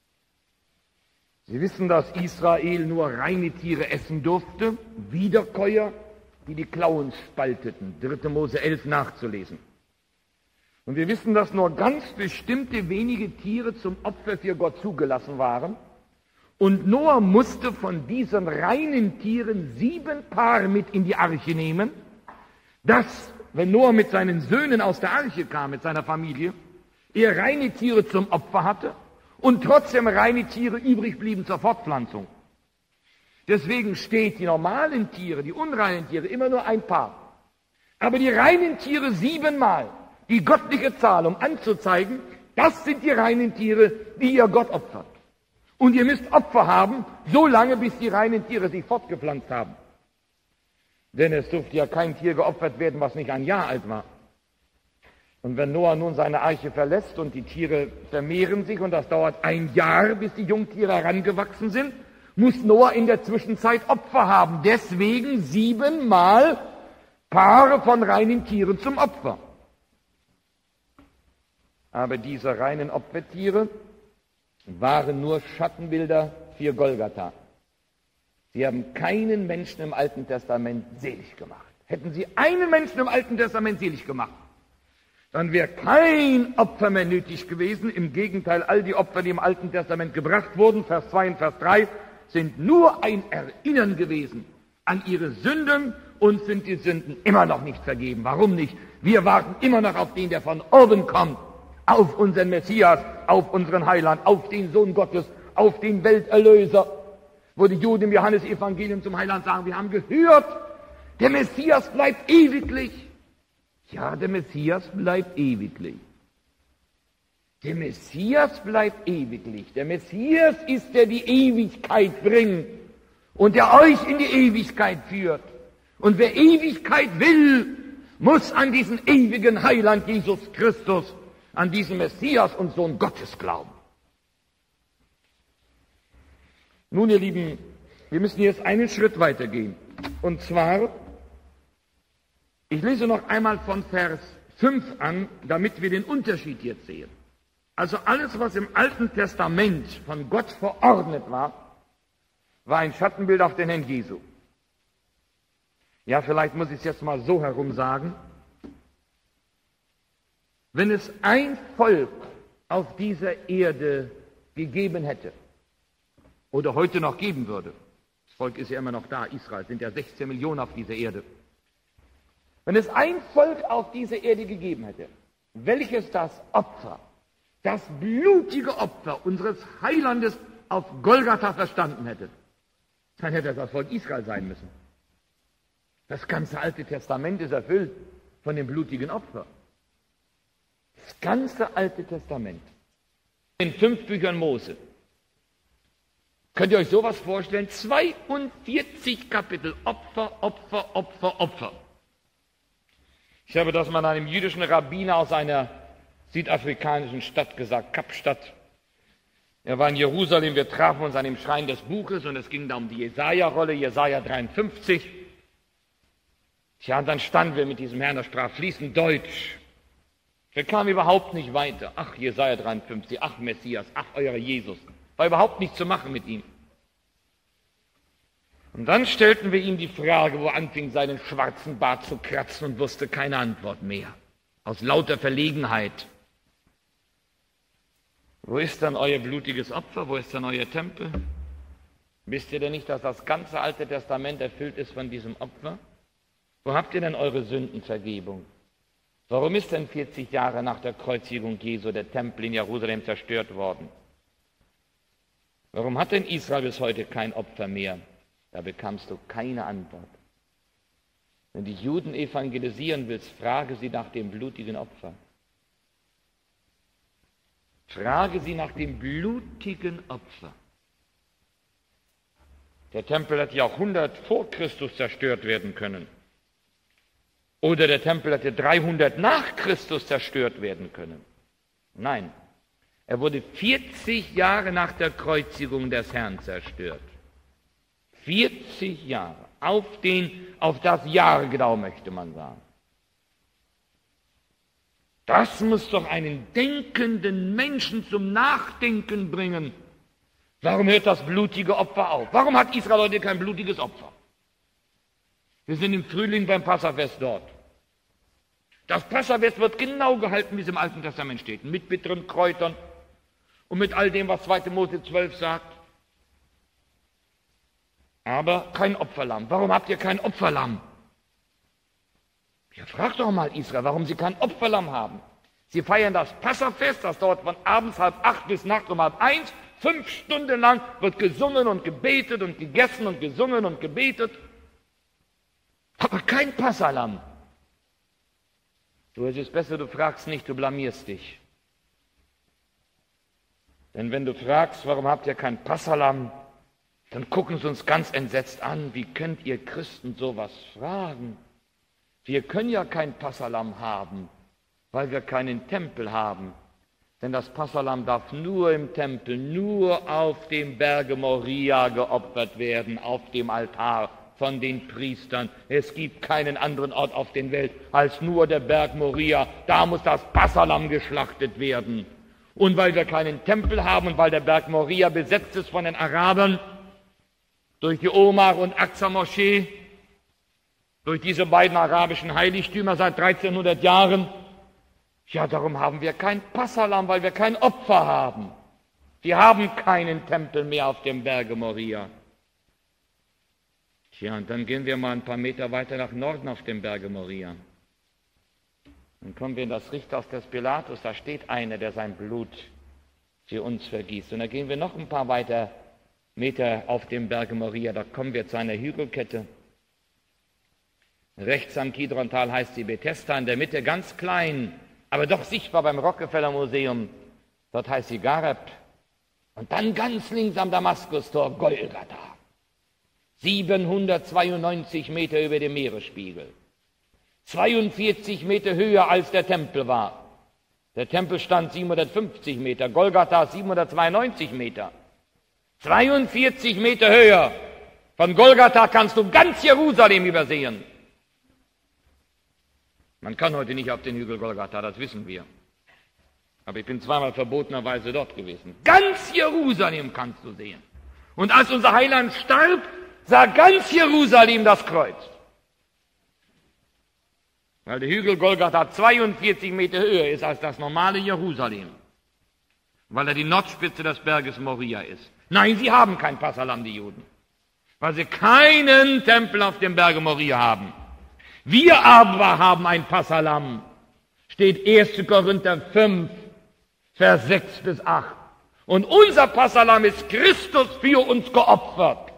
Sie wissen, dass Israel nur reine Tiere essen durfte, Wiederkäuer, die die Klauen spalteten, dritte Mose elf nachzulesen. Und wir wissen, dass nur ganz bestimmte wenige Tiere zum Opfer für Gott zugelassen waren. Und Noah musste von diesen reinen Tieren sieben Paar mit in die Arche nehmen, dass, wenn Noah mit seinen Söhnen aus der Arche kam, mit seiner Familie, er reine Tiere zum Opfer hatte und trotzdem reine Tiere übrig blieben zur Fortpflanzung. Deswegen steht die normalen Tiere, die unreinen Tiere, immer nur ein Paar. Aber die reinen Tiere siebenmal, die göttliche Zahl, um anzuzeigen, das sind die reinen Tiere, die ihr Gott opfert. Und ihr müsst Opfer haben, so lange, bis die reinen Tiere sich fortgepflanzt haben. Denn es durfte ja kein Tier geopfert werden, was nicht ein Jahr alt war. Und wenn Noah nun seine Arche verlässt und die Tiere vermehren sich und das dauert ein Jahr, bis die Jungtiere herangewachsen sind, muss Noah in der Zwischenzeit Opfer haben. Deswegen siebenmal Paare von reinen Tieren zum Opfer. Aber diese reinen Opfertiere waren nur Schattenbilder für Golgatha. Sie haben keinen Menschen im Alten Testament selig gemacht. Hätten sie einen Menschen im Alten Testament selig gemacht, dann wäre kein Opfer mehr nötig gewesen. Im Gegenteil, all die Opfer, die im Alten Testament gebracht wurden, Vers zwei und Vers drei, sind nur ein Erinnern gewesen an ihre Sünden und sind die Sünden immer noch nicht vergeben. Warum nicht? Wir warten immer noch auf den, der von oben kommt, auf unseren Messias, auf unseren Heiland, auf den Sohn Gottes, auf den Welterlöser. Wo die Juden im Johannesevangelium zum Heiland sagen, wir haben gehört, der Messias bleibt ewiglich. Ja, der Messias bleibt ewiglich. Der Messias bleibt ewiglich. Der Messias ist, der die Ewigkeit bringt und der euch in die Ewigkeit führt. Und wer Ewigkeit will, muss an diesen ewigen Heiland Jesus Christus, an diesen Messias und Sohn Gottes glauben. Nun, ihr Lieben, wir müssen jetzt einen Schritt weitergehen. Und zwar, ich lese noch einmal von Vers fünf an, damit wir den Unterschied jetzt sehen. Also alles, was im Alten Testament von Gott verordnet war, war ein Schattenbild auf den Herrn Jesu. Ja, vielleicht muss ich es jetzt mal so herum sagen. Wenn es ein Volk auf dieser Erde gegeben hätte oder heute noch geben würde, das Volk ist ja immer noch da, Israel, sind ja sechzehn Millionen auf dieser Erde. Wenn es ein Volk auf dieser Erde gegeben hätte, welches das Opfer, das blutige Opfer unseres Heilandes auf Golgatha verstanden hätte, dann hätte das das Volk Israel sein müssen. Das ganze Alte Testament ist erfüllt von dem blutigen Opfer. Das ganze Alte Testament. In fünf Büchern Mose. Könnt ihr euch sowas vorstellen? zweiundvierzig Kapitel Opfer, Opfer, Opfer, Opfer. Ich habe das mal einem jüdischen Rabbiner aus einer südafrikanischen Stadt gesagt, Kapstadt. Er war in Jerusalem, wir trafen uns an dem Schrein des Buches und es ging da um die Jesaja-Rolle, Jesaja dreiundfünfzig. Tja, und dann standen wir mit diesem Herrn, der sprach fließend Deutsch. Wir kamen überhaupt nicht weiter. Ach, Jesaja dreiundfünfzig, ach, Messias, ach, euer Jesus. War überhaupt nichts zu machen mit ihm. Und dann stellten wir ihm die Frage, wo er anfing, seinen schwarzen Bart zu kratzen und wusste keine Antwort mehr. Aus lauter Verlegenheit. Wo ist dann euer blutiges Opfer? Wo ist dann euer Tempel? Wisst ihr denn nicht, dass das ganze Alte Testament erfüllt ist von diesem Opfer? Wo habt ihr denn eure Sündenvergebung? Warum ist denn vierzig Jahre nach der Kreuzigung Jesu der Tempel in Jerusalem zerstört worden? Warum hat denn Israel bis heute kein Opfer mehr? Da bekamst du keine Antwort. Wenn die Juden evangelisieren willst, frage sie nach dem blutigen Opfer. Frage sie nach dem blutigen Opfer. Der Tempel hat Jahrhundert vor Christus zerstört werden können. Oder der Tempel hätte dreihundert nach Christus zerstört werden können. Nein, er wurde vierzig Jahre nach der Kreuzigung des Herrn zerstört. vierzig Jahre, auf, den, auf das Jahr genau, möchte man sagen. Das muss doch einen denkenden Menschen zum Nachdenken bringen. Warum hört das blutige Opfer auf? Warum hat Israel heute kein blutiges Opfer? Wir sind im Frühling beim Passafest dort. Das Passafest wird genau gehalten, wie es im Alten Testament steht, mit bitteren Kräutern und mit all dem, was zweite Mose zwölf sagt. Aber kein Opferlamm. Warum habt ihr kein Opferlamm? Ja, fragt doch mal Israel, warum sie kein Opferlamm haben. Sie feiern das Passafest, das dauert von abends halb acht bis nachts um halb eins. Fünf Stunden lang wird gesungen und gebetet und gegessen und gesungen und gebetet. Aber kein Passalamm. Du, es ist besser, du fragst nicht, du blamierst dich. Denn wenn du fragst, warum habt ihr kein Passalamm, dann gucken sie uns ganz entsetzt an. Wie könnt ihr Christen sowas fragen? Wir können ja kein Passalamm haben, weil wir keinen Tempel haben. Denn das Passalamm darf nur im Tempel, nur auf dem Berge Moria geopfert werden, auf dem Altar von den Priestern. Es gibt keinen anderen Ort auf der Welt als nur der Berg Moria. Da muss das Passalamm geschlachtet werden. Und weil wir keinen Tempel haben und weil der Berg Moria besetzt ist von den Arabern, durch die Omar- und Aqsa-Moschee, durch diese beiden arabischen Heiligtümer seit dreizehnhundert Jahren, ja, darum haben wir kein Passalamm, weil wir kein Opfer haben. Wir haben keinen Tempel mehr auf dem Berge Moria. Tja, und dann gehen wir mal ein paar Meter weiter nach Norden auf dem Berge Moria. Dann kommen wir in das Richthaus des Pilatus, da steht einer, der sein Blut für uns vergießt. Und dann gehen wir noch ein paar weiter Meter auf dem Berge Moria, da kommen wir zu einer Hügelkette. Rechts am Kidrontal heißt sie Bethesda, in der Mitte ganz klein, aber doch sichtbar beim Rockefeller Museum. Dort heißt sie Gareb. Und dann ganz links am Damaskustor Golgatha. siebenhundertzweiundneunzig Meter über dem Meeresspiegel. zweiundvierzig Meter höher als der Tempel war. Der Tempel stand siebenhundertfünfzig Meter, Golgatha siebenhundertzweiundneunzig Meter. zweiundvierzig Meter höher. Von Golgatha kannst du ganz Jerusalem übersehen. Man kann heute nicht auf den Hügel Golgatha, das wissen wir. Aber ich bin zweimal verbotenerweise dort gewesen. Ganz Jerusalem kannst du sehen. Und als unser Heiland starb, sah ganz Jerusalem das Kreuz. Weil der Hügel Golgatha zweiundvierzig Meter höher ist als das normale Jerusalem. Weil er die Nordspitze des Berges Moria ist. Nein, sie haben kein Passalam, die Juden. Weil sie keinen Tempel auf dem Berge Moria haben. Wir aber haben ein Passalam. Steht erster Korinther fünf, Vers sechs bis acht. Und unser Passalam ist Christus für uns geopfert.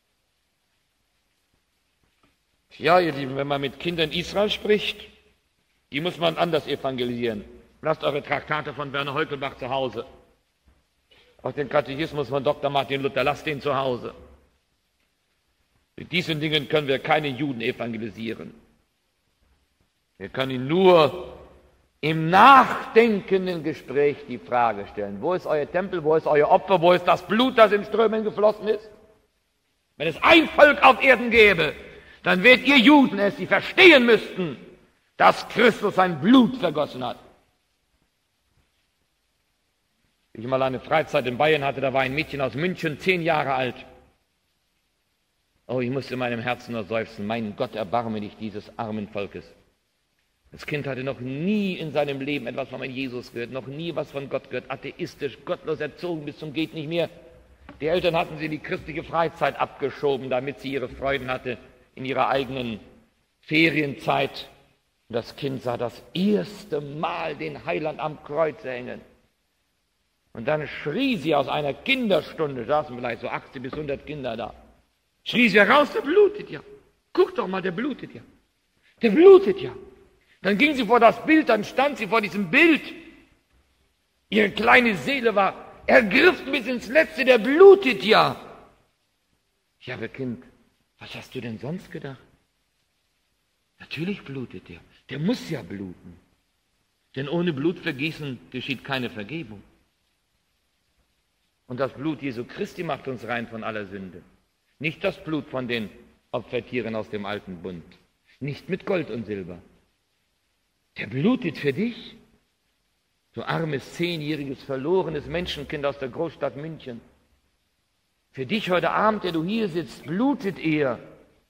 Ja, ihr Lieben, wenn man mit Kindern Israel spricht, die muss man anders evangelisieren. Lasst eure Traktate von Werner Heukelbach zu Hause. Auch den Katechismus von Doktor Martin Luther, lasst den zu Hause. Mit diesen Dingen können wir keine Juden evangelisieren. Wir können ihnen nur im nachdenkenden Gespräch die Frage stellen, wo ist euer Tempel, wo ist euer Opfer, wo ist das Blut, das in Strömen geflossen ist? Wenn es ein Volk auf Erden gäbe, dann wärt ihr Juden es, die verstehen müssten, dass Christus sein Blut vergossen hat. Wie ich mal eine Freizeit in Bayern hatte, da war ein Mädchen aus München, zehn Jahre alt. Oh, ich musste in meinem Herzen nur seufzen, mein Gott, erbarme dich dieses armen Volkes. Das Kind hatte noch nie in seinem Leben etwas von Jesus gehört, noch nie was von Gott gehört, atheistisch, gottlos erzogen bis zum geht nicht mehr. Die Eltern hatten sie in die christliche Freizeit abgeschoben, damit sie ihre Freuden hatte in ihrer eigenen Ferienzeit. Und das Kind sah das erste Mal den Heiland am Kreuz hängen. Und dann schrie sie aus einer Kinderstunde, saßen vielleicht so achtzig bis hundert Kinder da, schrie sie heraus, der blutet ja. Guck doch mal, der blutet ja. Der blutet ja. Dann ging sie vor das Bild, dann stand sie vor diesem Bild. Ihre kleine Seele war ergriffen bis ins Letzte, der blutet ja. Ja, aber Kind, was hast du denn sonst gedacht? Natürlich blutet er. Der muss ja bluten. Denn ohne Blutvergießen geschieht keine Vergebung. Und das Blut Jesu Christi macht uns rein von aller Sünde. Nicht das Blut von den Opfertieren aus dem alten Bund. Nicht mit Gold und Silber. Der blutet für dich. Du armes, zehnjähriges, verlorenes Menschenkind aus der Großstadt München. Für dich heute Abend, der du hier sitzt, blutet er.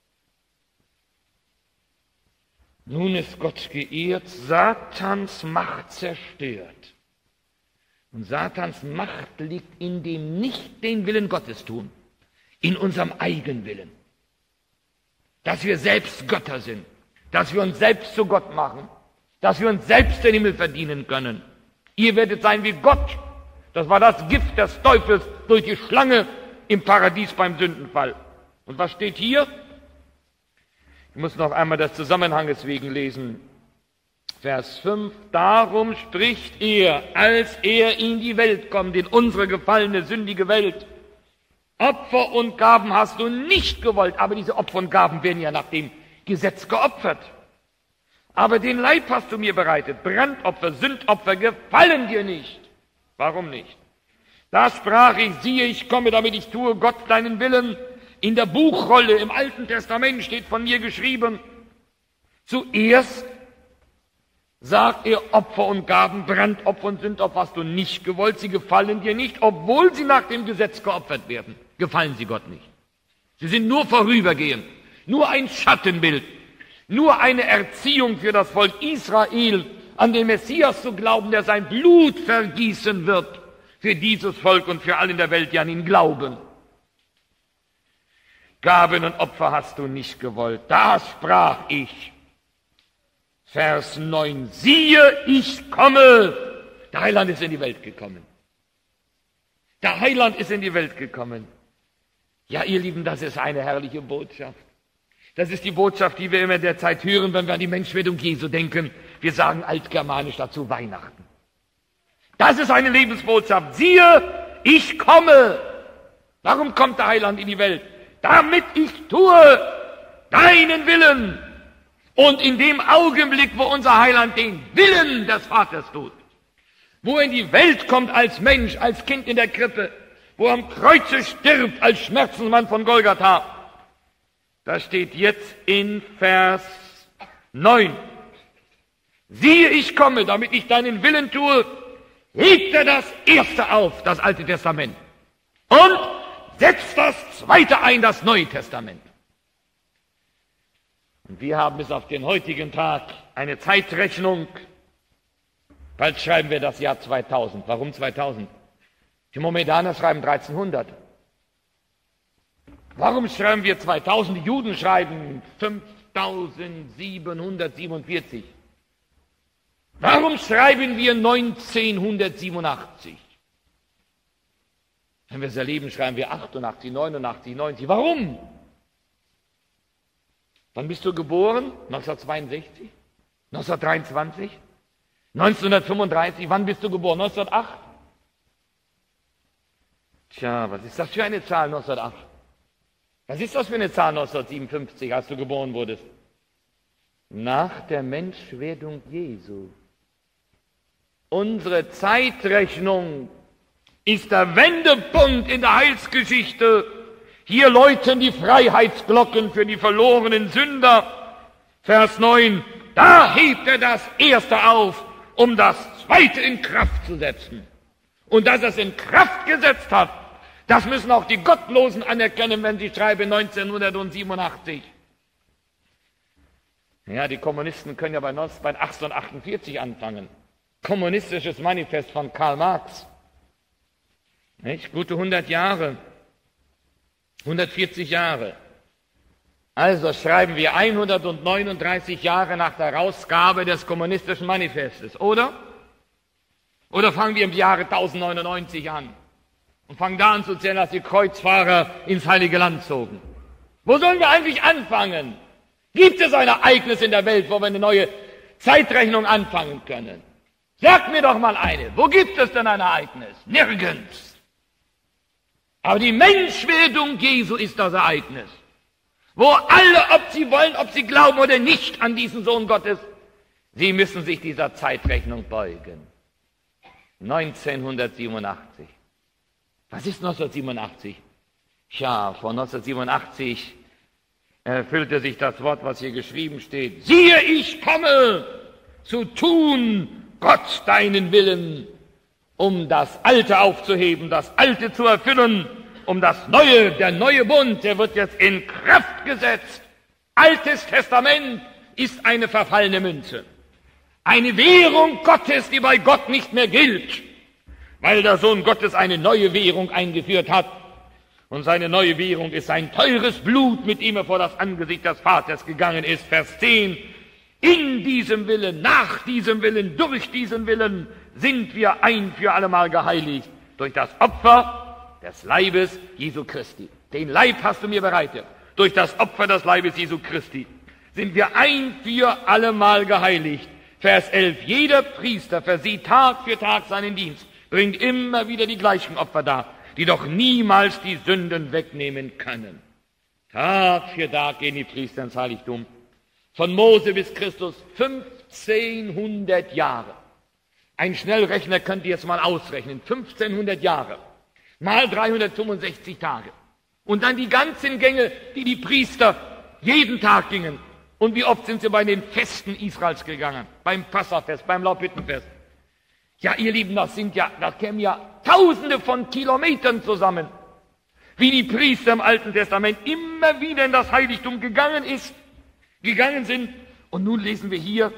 Nun ist Gott geehrt, Satans Macht zerstört. Und Satans Macht liegt in dem nicht den Willen Gottes tun, in unserem Eigenwillen. Dass wir selbst Götter sind, dass wir uns selbst zu Gott machen, dass wir uns selbst den Himmel verdienen können. Ihr werdet sein wie Gott. Das war das Gift des Teufels durch die Schlange im Paradies beim Sündenfall. Und was steht hier? Ich muss noch einmal des Zusammenhanges wegen lesen. Vers fünf. Darum spricht er, als er in die Welt kommt, in unsere gefallene, sündige Welt. Opfer und Gaben hast du nicht gewollt, aber diese Opfer und Gaben werden ja nach dem Gesetz geopfert. Aber den Leib hast du mir bereitet. Brandopfer, Sündopfer gefallen dir nicht. Warum nicht? Da sprach ich, siehe, ich komme, damit ich tue Gott deinen Willen. In der Buchrolle im Alten Testament steht von mir geschrieben, zuerst sagt er, Opfer und Gaben, Brandopfer und Sündopfer hast du nicht gewollt, sie gefallen dir nicht, obwohl sie nach dem Gesetz geopfert werden, gefallen sie Gott nicht. Sie sind nur vorübergehend, nur ein Schattenbild, nur eine Erziehung für das Volk Israel, an den Messias zu glauben, der sein Blut vergießen wird für dieses Volk und für alle in der Welt, die an ihn glauben. Gaben und Opfer hast du nicht gewollt. Da sprach ich, Vers neun, siehe, ich komme. Der Heiland ist in die Welt gekommen. Der Heiland ist in die Welt gekommen. Ja, ihr Lieben, das ist eine herrliche Botschaft. Das ist die Botschaft, die wir immer in der Zeit hören, wenn wir an die Menschwerdung Jesu denken. Wir sagen altgermanisch dazu Weihnachten. Das ist eine Lebensbotschaft. Siehe, ich komme. Warum kommt der Heiland in die Welt? Damit ich tue deinen Willen. Und in dem Augenblick, wo unser Heiland den Willen des Vaters tut, wo er in die Welt kommt als Mensch, als Kind in der Krippe, wo er am Kreuze stirbt als Schmerzensmann von Golgatha, Da steht jetzt in Vers neun. Siehe, ich komme, damit ich deinen Willen tue, hebt er das erste auf, das Alte Testament, und setzt das zweite ein, das Neue Testament. Und wir haben bis auf den heutigen Tag eine Zeitrechnung. Bald schreiben wir das Jahr zweitausend. Warum zweitausend? Die Mohammedaner schreiben dreizehnhundert. Warum schreiben wir zweitausend? Die Juden schreiben fünftausendsiebenhundertsiebenundvierzig. Warum schreiben wir neunzehnhundertsiebenundachtzig? Wenn wir es erleben, schreiben wir achtundachtzig, neunundachtzig, neunzig. Warum? Wann bist du geboren? neunzehnhundertzweiundsechzig? neunzehnhundertdreiundzwanzig? neunzehnhundertfünfunddreißig? Wann bist du geboren? neunzehnhundertacht? Tja, was ist das für eine Zahl, neunzehnhundertacht? Was ist das für eine Zahl, neunzehnhundertsiebenundfünfzig, als du geboren wurdest? Nach der Menschwerdung Jesu. Unsere Zeitrechnung ist der Wendepunkt in der Heilsgeschichte. Hier läuten die Freiheitsglocken für die verlorenen Sünder. Vers neun, da hebt er das Erste auf, um das Zweite in Kraft zu setzen. Und dass er es in Kraft gesetzt hat, das müssen auch die Gottlosen anerkennen, wenn sie schreiben neunzehnhundertsiebenundachtzig. Ja, die Kommunisten können ja bei achtzehnhundertachtundvierzig anfangen. Kommunistisches Manifest von Karl Marx. Nicht? Gute hundert Jahre. hundertvierzig Jahre. Also schreiben wir hundertneununddreißig Jahre nach der Herausgabe des Kommunistischen Manifestes, oder? Oder fangen wir im Jahre tausendneunundneunzig an und fangen da an zu zählen, dass die Kreuzfahrer ins Heilige Land zogen? Wo sollen wir eigentlich anfangen? Gibt es ein Ereignis in der Welt, wo wir eine neue Zeitrechnung anfangen können? Sag mir doch mal eine. Wo gibt es denn ein Ereignis? Nirgends. Aber die Menschwerdung Jesu ist das Ereignis, wo alle, ob sie wollen, ob sie glauben oder nicht an diesen Sohn Gottes, sie müssen sich dieser Zeitrechnung beugen. neunzehnhundertsiebenundachtzig. Was ist neunzehnhundertsiebenundachtzig? Tja, vor neunzehnhundertsiebenundachtzig erfüllte sich das Wort, was hier geschrieben steht. Siehe, ich komme, zu tun Gott deinen Willen, um das Alte aufzuheben, das Alte zu erfüllen, um das Neue, der neue Bund, der wird jetzt in Kraft gesetzt. Altes Testament ist eine verfallene Münze. Eine Währung Gottes, die bei Gott nicht mehr gilt, weil der Sohn Gottes eine neue Währung eingeführt hat. Und seine neue Währung ist sein teures Blut, mit dem er vor das Angesicht des Vaters gegangen ist. Vers zehn. In diesem Willen, nach diesem Willen, durch diesen Willen sind wir ein für allemal geheiligt durch das Opfer des Leibes Jesu Christi. Den Leib hast du mir bereitet. Durch das Opfer des Leibes Jesu Christi sind wir ein für allemal geheiligt. Vers elf. Jeder Priester versieht Tag für Tag seinen Dienst, bringt immer wieder die gleichen Opfer dar, die doch niemals die Sünden wegnehmen können. Tag für Tag gehen die Priester ins Heiligtum. Von Mose bis Christus fünfzehnhundert Jahre. Ein Schnellrechner könnt ihr jetzt mal ausrechnen. fünfzehnhundert Jahre mal dreihundertfünfundsechzig Tage. Und dann die ganzen Gänge, die die Priester jeden Tag gingen. Und wie oft sind sie bei den Festen Israels gegangen? Beim Passafest, beim Laubhüttenfest. Ja, ihr Lieben, das sind ja, da kämen ja Tausende von Kilometern zusammen. Wie die Priester im Alten Testament immer wieder in das Heiligtum gegangen ist, gegangen sind. Und nun lesen wir hier,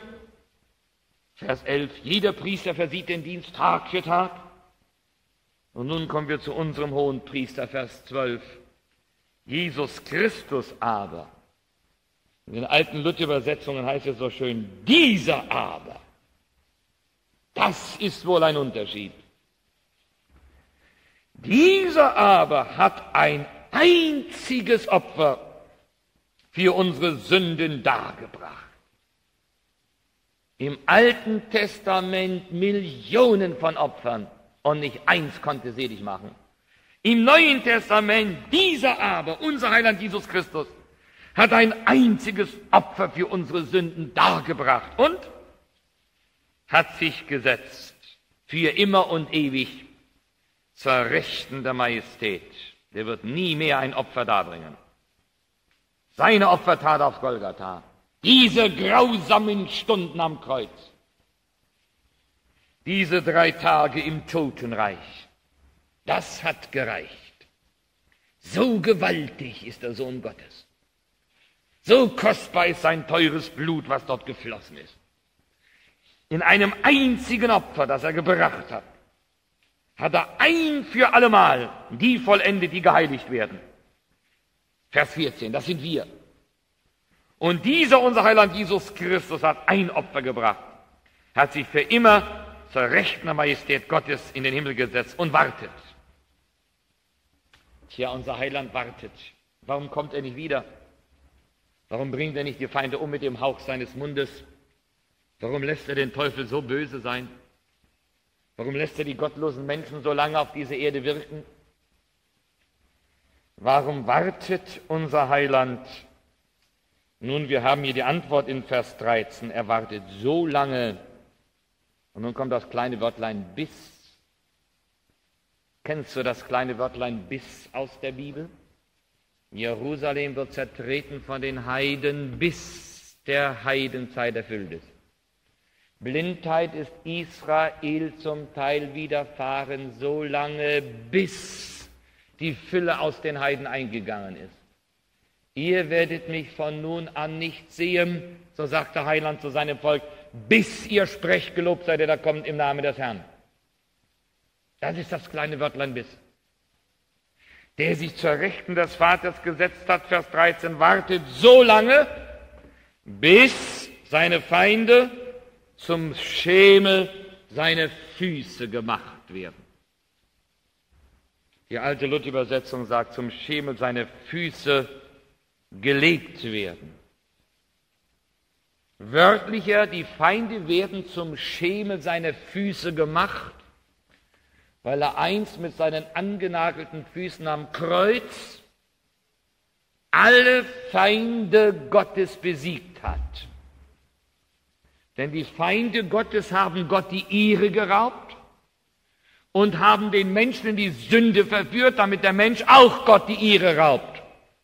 Vers elf, jeder Priester versieht den Dienst Tag für Tag. Und nun kommen wir zu unserem hohen Priester, Vers zwölf. Jesus Christus aber, in den alten Luther-Übersetzungen heißt es so schön, dieser aber. Das ist wohl ein Unterschied. Dieser aber hat ein einziges Opfer für unsere Sünden dargebracht. Im Alten Testament Millionen von Opfern und nicht eins konnte selig machen. Im Neuen Testament dieser aber, unser Heiland Jesus Christus, hat ein einziges Opfer für unsere Sünden dargebracht und hat sich gesetzt für immer und ewig zur Rechten der Majestät. Der wird nie mehr ein Opfer darbringen. seine Opfertat auf Golgatha, diese grausamen Stunden am Kreuz, diese drei Tage im Totenreich, das hat gereicht. So gewaltig ist der Sohn Gottes. So kostbar ist sein teures Blut, was dort geflossen ist. In einem einzigen Opfer, das er gebracht hat, hat er ein für allemal die vollendet, die geheiligt werden. Vers vierzehn, das sind wir. Und dieser, unser Heiland Jesus Christus, hat ein Opfer gebracht, hat sich für immer zur Rechten der Majestät Gottes in den Himmel gesetzt und wartet. Tja, unser Heiland wartet. Warum kommt er nicht wieder? Warum bringt er nicht die Feinde um mit dem Hauch seines Mundes? Warum lässt er den Teufel so böse sein? Warum lässt er die gottlosen Menschen so lange auf diese Erde wirken? Warum wartet unser Heiland? Nun, wir haben hier die Antwort in Vers dreizehn. Er wartet so lange. Und nun kommt das kleine Wörtlein bis. Kennst du das kleine Wörtlein bis aus der Bibel? Jerusalem wird zertreten von den Heiden, bis der Heidenzeit erfüllt ist. Blindheit ist Israel zum Teil widerfahren, so lange bis die Fülle aus den Heiden eingegangen ist. Ihr werdet mich von nun an nicht sehen, so sagt der Heiland zu seinem Volk, bis ihr sprecht, gelobt seid ihr, da kommt im Namen des Herrn. Das ist das kleine Wörtlein bis. Der sich zur Rechten des Vaters gesetzt hat, Vers dreizehn, wartet so lange, bis seine Feinde zum Schemel seiner Füße gemacht werden. Die alte Luther-Übersetzung sagt, zum Schemel seiner Füße gelegt werden. Wörtlicher, die Feinde werden zum Schemel seiner Füße gemacht, weil er einst mit seinen angenagelten Füßen am Kreuz alle Feinde Gottes besiegt hat. Denn die Feinde Gottes haben Gott die Ehre geraubt und haben den Menschen in die Sünde verführt, damit der Mensch auch Gott die Ehre raubt.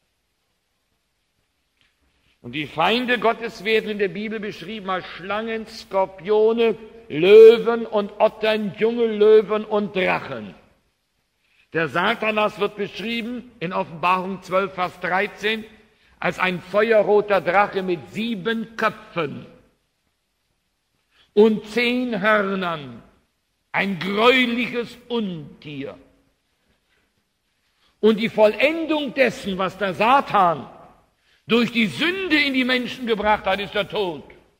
Und die Feinde Gottes werden in der Bibel beschrieben als Schlangen, Skorpione, Löwen und Ottern, junge Löwen und Drachen. Der Satanas wird beschrieben in Offenbarung zwölf, Vers dreizehn, als ein feuerroter Drache mit sieben Köpfen und zehn Hörnern, ein greuliches Untier. Und die Vollendung dessen, was der Satan durch die Sünde in die Menschen gebracht hat, ist der Tod.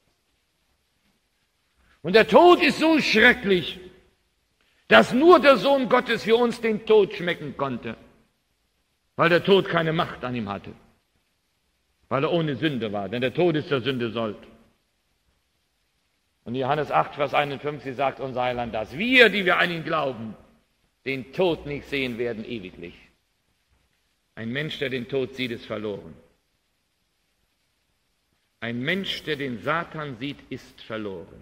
Und der Tod ist so schrecklich, dass nur der Sohn Gottes für uns den Tod schmecken konnte, weil der Tod keine Macht an ihm hatte, weil er ohne Sünde war, denn der Tod ist der Sünde sollt. Und Johannes acht, Vers einundfünfzig sagt unser Heiland, dass wir, die wir an ihn glauben, den Tod nicht sehen werden ewiglich. Ein Mensch, der den Tod sieht, ist verloren. Ein Mensch, der den Satan sieht, ist verloren.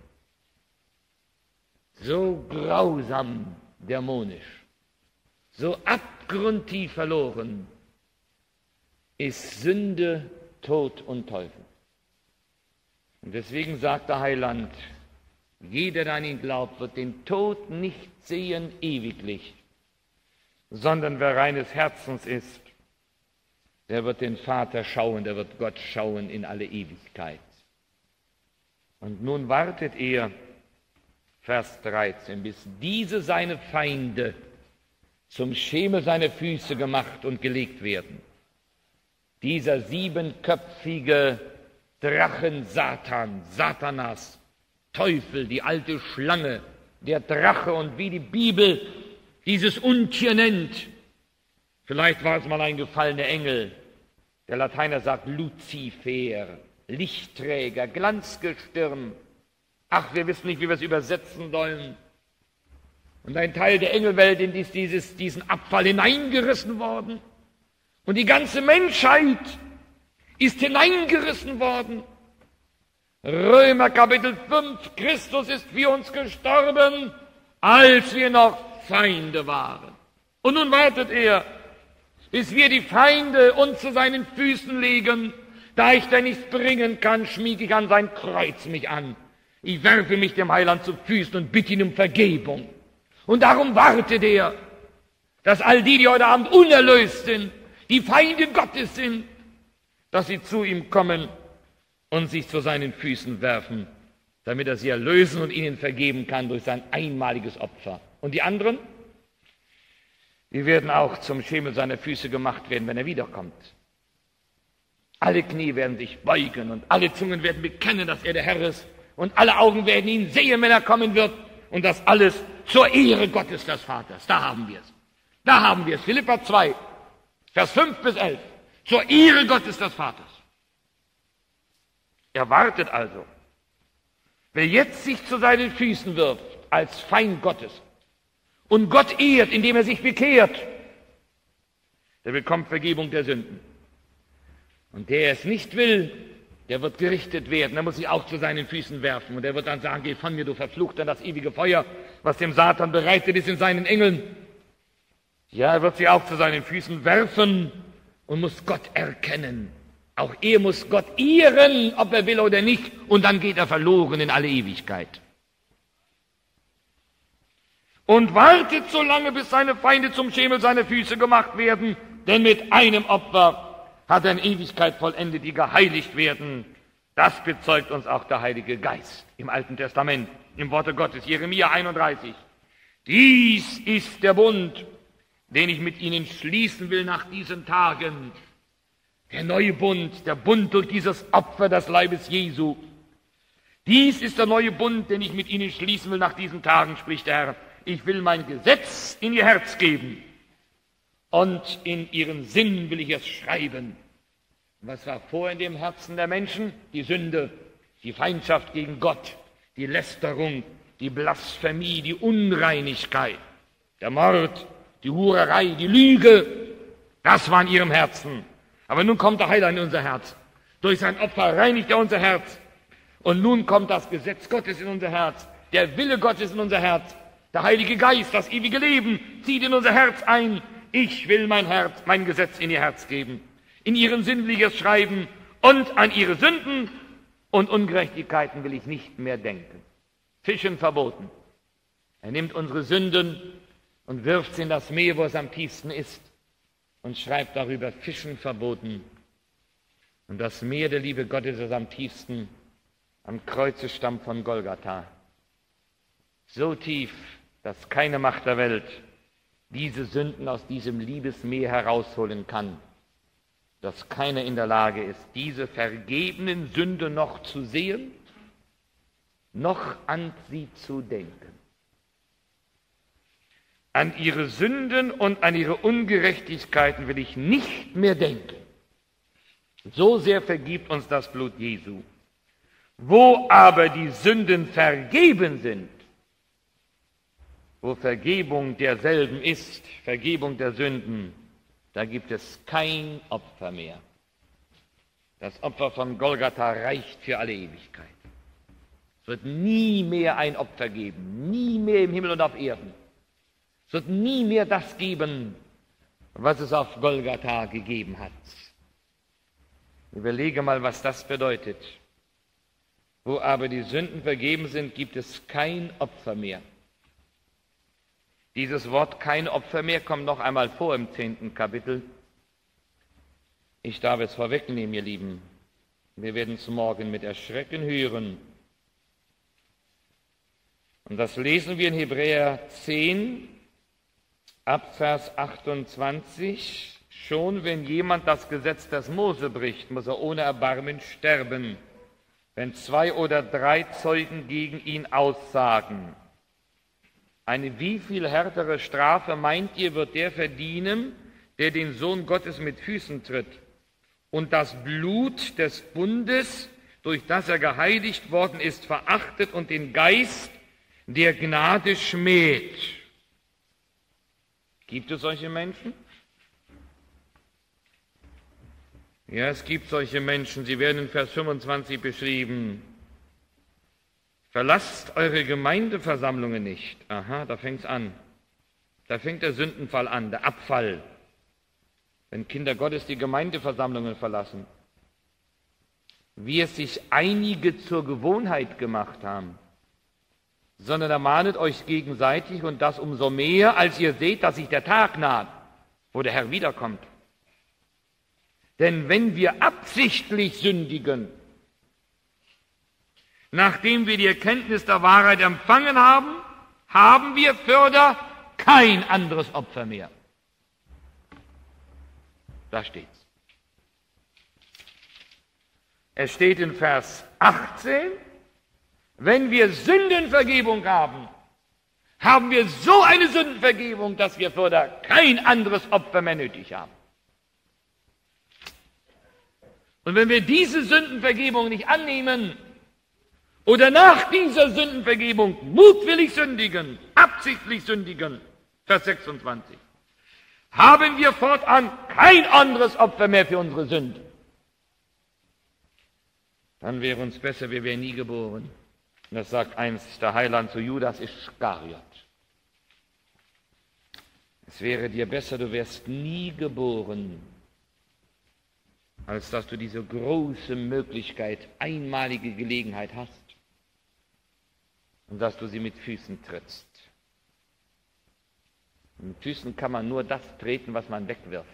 So grausam dämonisch, so abgrundtief verloren ist Sünde, Tod und Teufel. Und deswegen sagt der Heiland, jeder, der an ihn glaubt, wird den Tod nicht sehen ewiglich, sondern wer reines Herzens ist, der wird den Vater schauen, der wird Gott schauen in alle Ewigkeit. Und nun wartet er, Vers dreizehn, bis diese seine Feinde zum Schemel seiner Füße gemacht und gelegt werden. Dieser siebenköpfige Drachen Satan, Satanas, Teufel, die alte Schlange, der Drache und wie die Bibel dieses Untier nennt. Vielleicht war es mal ein gefallener Engel. Der Lateiner sagt Luzifer, Lichtträger, Glanzgestirn. Ach, wir wissen nicht, wie wir es übersetzen sollen. Und ein Teil der Engelwelt ist dieses, diesen Abfall hineingerissen worden. Und die ganze Menschheit ist hineingerissen worden. Römer Kapitel fünf, Christus ist für uns gestorben, als wir noch Feinde waren. Und nun wartet er, bis wir die Feinde uns zu seinen Füßen legen. Da ich da nichts bringen kann, schmiege ich an sein Kreuz mich an. Ich werfe mich dem Heiland zu Füßen und bitte ihn um Vergebung. Und darum wartet er, dass all die, die heute Abend unerlöst sind, die Feinde Gottes sind, dass sie zu ihm kommen und sich zu seinen Füßen werfen, damit er sie erlösen und ihnen vergeben kann durch sein einmaliges Opfer. Und die anderen, die werden auch zum Schemel seiner Füße gemacht werden, wenn er wiederkommt. Alle Knie werden sich beugen und alle Zungen werden bekennen, dass er der Herr ist. Und alle Augen werden ihn sehen, wenn er kommen wird. Und das alles zur Ehre Gottes des Vaters. Da haben wir es. Da haben wir es. Philipper zwei, Vers fünf bis elf. Zur Ehre Gottes des Vaters. Er wartet also. Wer jetzt sich zu seinen Füßen wirft als Feind Gottes und Gott ehrt, indem er sich bekehrt, der bekommt Vergebung der Sünden. Und der es nicht will, der wird gerichtet werden. Er muss sich auch zu seinen Füßen werfen. Und er wird dann sagen, geh von mir, du Verfluchter, das ewige Feuer, was dem Satan bereitet ist in seinen Engeln. Ja, er wird sich auch zu seinen Füßen werfen und muss Gott erkennen. Auch er muss Gott ehren, ob er will oder nicht. Und dann geht er verloren in alle Ewigkeit. Und wartet so lange, bis seine Feinde zum Schemel seiner Füße gemacht werden. Denn mit einem Opfer hat er in Ewigkeit vollendet, die geheiligt werden. Das bezeugt uns auch der Heilige Geist im Alten Testament, im Worte Gottes, Jeremia einunddreißig. Dies ist der Bund, den ich mit ihnen schließen will nach diesen Tagen. Der neue Bund, der Bund durch dieses Opfer des Leibes Jesu. Dies ist der neue Bund, den ich mit ihnen schließen will nach diesen Tagen, spricht der Herr. Ich will mein Gesetz in ihr Herz geben. Und in ihren Sinn will ich es schreiben. Was war vor in dem Herzen der Menschen? Die Sünde, die Feindschaft gegen Gott, die Lästerung, die Blasphemie, die Unreinigkeit, der Mord, die Hurerei, die Lüge. Das war in ihrem Herzen. Aber nun kommt der Heiland in unser Herz. Durch sein Opfer reinigt er unser Herz. Und nun kommt das Gesetz Gottes in unser Herz. Der Wille Gottes in unser Herz. Der Heilige Geist, das ewige Leben, zieht in unser Herz ein. Ich will mein Herz, mein Gesetz in ihr Herz geben. In ihren Sinn will ich es schreiben. Und an ihre Sünden und Ungerechtigkeiten will ich nicht mehr denken. Fischen verboten. Er nimmt unsere Sünden und wirft sie in das Meer, wo es am tiefsten ist. Und schreibt darüber, Fischen verboten. Und das Meer der Liebe Gottes ist am tiefsten, am Kreuzestamm von Golgatha. So tief, dass keine Macht der Welt diese Sünden aus diesem Liebesmeer herausholen kann, dass keiner in der Lage ist, diese vergebenen Sünden noch zu sehen, noch an sie zu denken. An ihre Sünden und an ihre Ungerechtigkeiten will ich nicht mehr denken. So sehr vergibt uns das Blut Jesu. Wo aber die Sünden vergeben sind, wo Vergebung derselben ist, Vergebung der Sünden, da gibt es kein Opfer mehr. Das Opfer von Golgatha reicht für alle Ewigkeit. Es wird nie mehr ein Opfer geben, nie mehr im Himmel und auf Erden. Es wird nie mehr das geben, was es auf Golgatha gegeben hat. Überlege mal, was das bedeutet. Wo aber die Sünden vergeben sind, gibt es kein Opfer mehr. Dieses Wort kein Opfer mehr kommt noch einmal vor im zehnten Kapitel. Ich darf es vorwegnehmen, ihr Lieben. Wir werden es morgen mit Erschrecken hören. Und das lesen wir in Hebräer zehn, ab Vers achtundzwanzig. Schon wenn jemand das Gesetz des Mose bricht, muss er ohne Erbarmen sterben, wenn zwei oder drei Zeugen gegen ihn aussagen. Eine wie viel härtere Strafe, meint ihr, wird der verdienen, der den Sohn Gottes mit Füßen tritt und das Blut des Bundes, durch das er geheiligt worden ist, verachtet und den Geist der Gnade schmäht? Gibt es solche Menschen? Ja, es gibt solche Menschen. Sie werden in Vers fünfundzwanzig beschrieben. Verlasst eure Gemeindeversammlungen nicht. Aha, da fängt's an. Da fängt der Sündenfall an, der Abfall. wenn Kinder Gottes die Gemeindeversammlungen verlassen, wie es sich einige zur Gewohnheit gemacht haben, sondern ermahnet euch gegenseitig und das umso mehr, als ihr seht, dass sich der Tag naht, wo der Herr wiederkommt. Denn wenn wir absichtlich sündigen, nachdem wir die Erkenntnis der Wahrheit empfangen haben, haben wir fürder kein anderes Opfer mehr. Da steht's. Es steht in Vers achtzehn, wenn wir Sündenvergebung haben, haben wir so eine Sündenvergebung, dass wir fürder kein anderes Opfer mehr nötig haben. Und wenn wir diese Sündenvergebung nicht annehmen oder nach dieser Sündenvergebung mutwillig sündigen, absichtlich sündigen, Vers sechsundzwanzig, haben wir fortan kein anderes Opfer mehr für unsere Sünden. Dann wäre uns besser, wir wären nie geboren. Und das sagt einst der Heiland zu Judas Iskariot. Es wäre dir besser, du wärst nie geboren, als dass du diese große Möglichkeit, einmalige Gelegenheit hast und dass du sie mit Füßen trittst. Mit Füßen kann man nur das treten, was man wegwirft.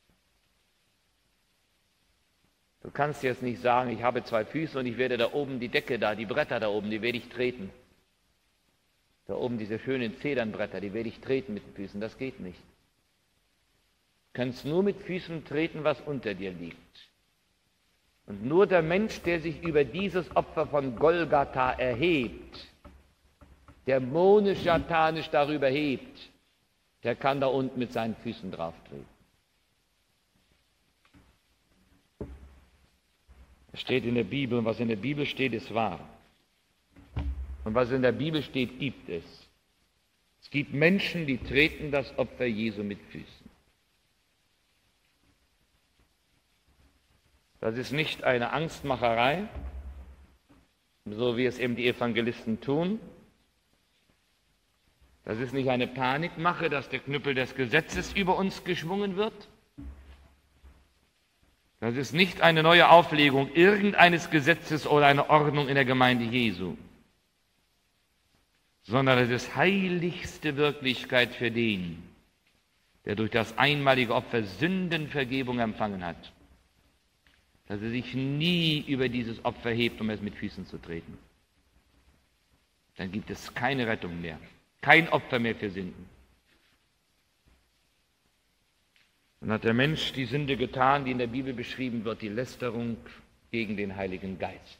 Du kannst jetzt nicht sagen, ich habe zwei Füße und ich werde da oben die Decke da, die Bretter da oben, die werde ich treten. Da oben diese schönen Zedernbretter, die werde ich treten mit den Füßen. Das geht nicht. Du kannst nur mit Füßen treten, was unter dir liegt. Und nur der Mensch, der sich über dieses Opfer von Golgatha erhebt, dämonisch-satanisch darüber hebt, der kann da unten mit seinen Füßen drauf treten. Es steht in der Bibel, und was in der Bibel steht, ist wahr. Und was in der Bibel steht, gibt es. Es gibt Menschen, die treten das Opfer Jesu mit Füßen. Das ist nicht eine Angstmacherei, so wie es eben die Evangelisten tun. Das ist nicht eine Panikmache, dass der Knüppel des Gesetzes über uns geschwungen wird. Das ist nicht eine neue Auflegung irgendeines Gesetzes oder eine Ordnung in der Gemeinde Jesu, sondern es ist heiligste Wirklichkeit für den, der durch das einmalige Opfer Sündenvergebung empfangen hat, dass er sich nie über dieses Opfer hebt, um es mit Füßen zu treten. Dann gibt es keine Rettung mehr, kein Opfer mehr für Sünden. Dann hat der Mensch die Sünde getan, die in der Bibel beschrieben wird, die Lästerung gegen den Heiligen Geist.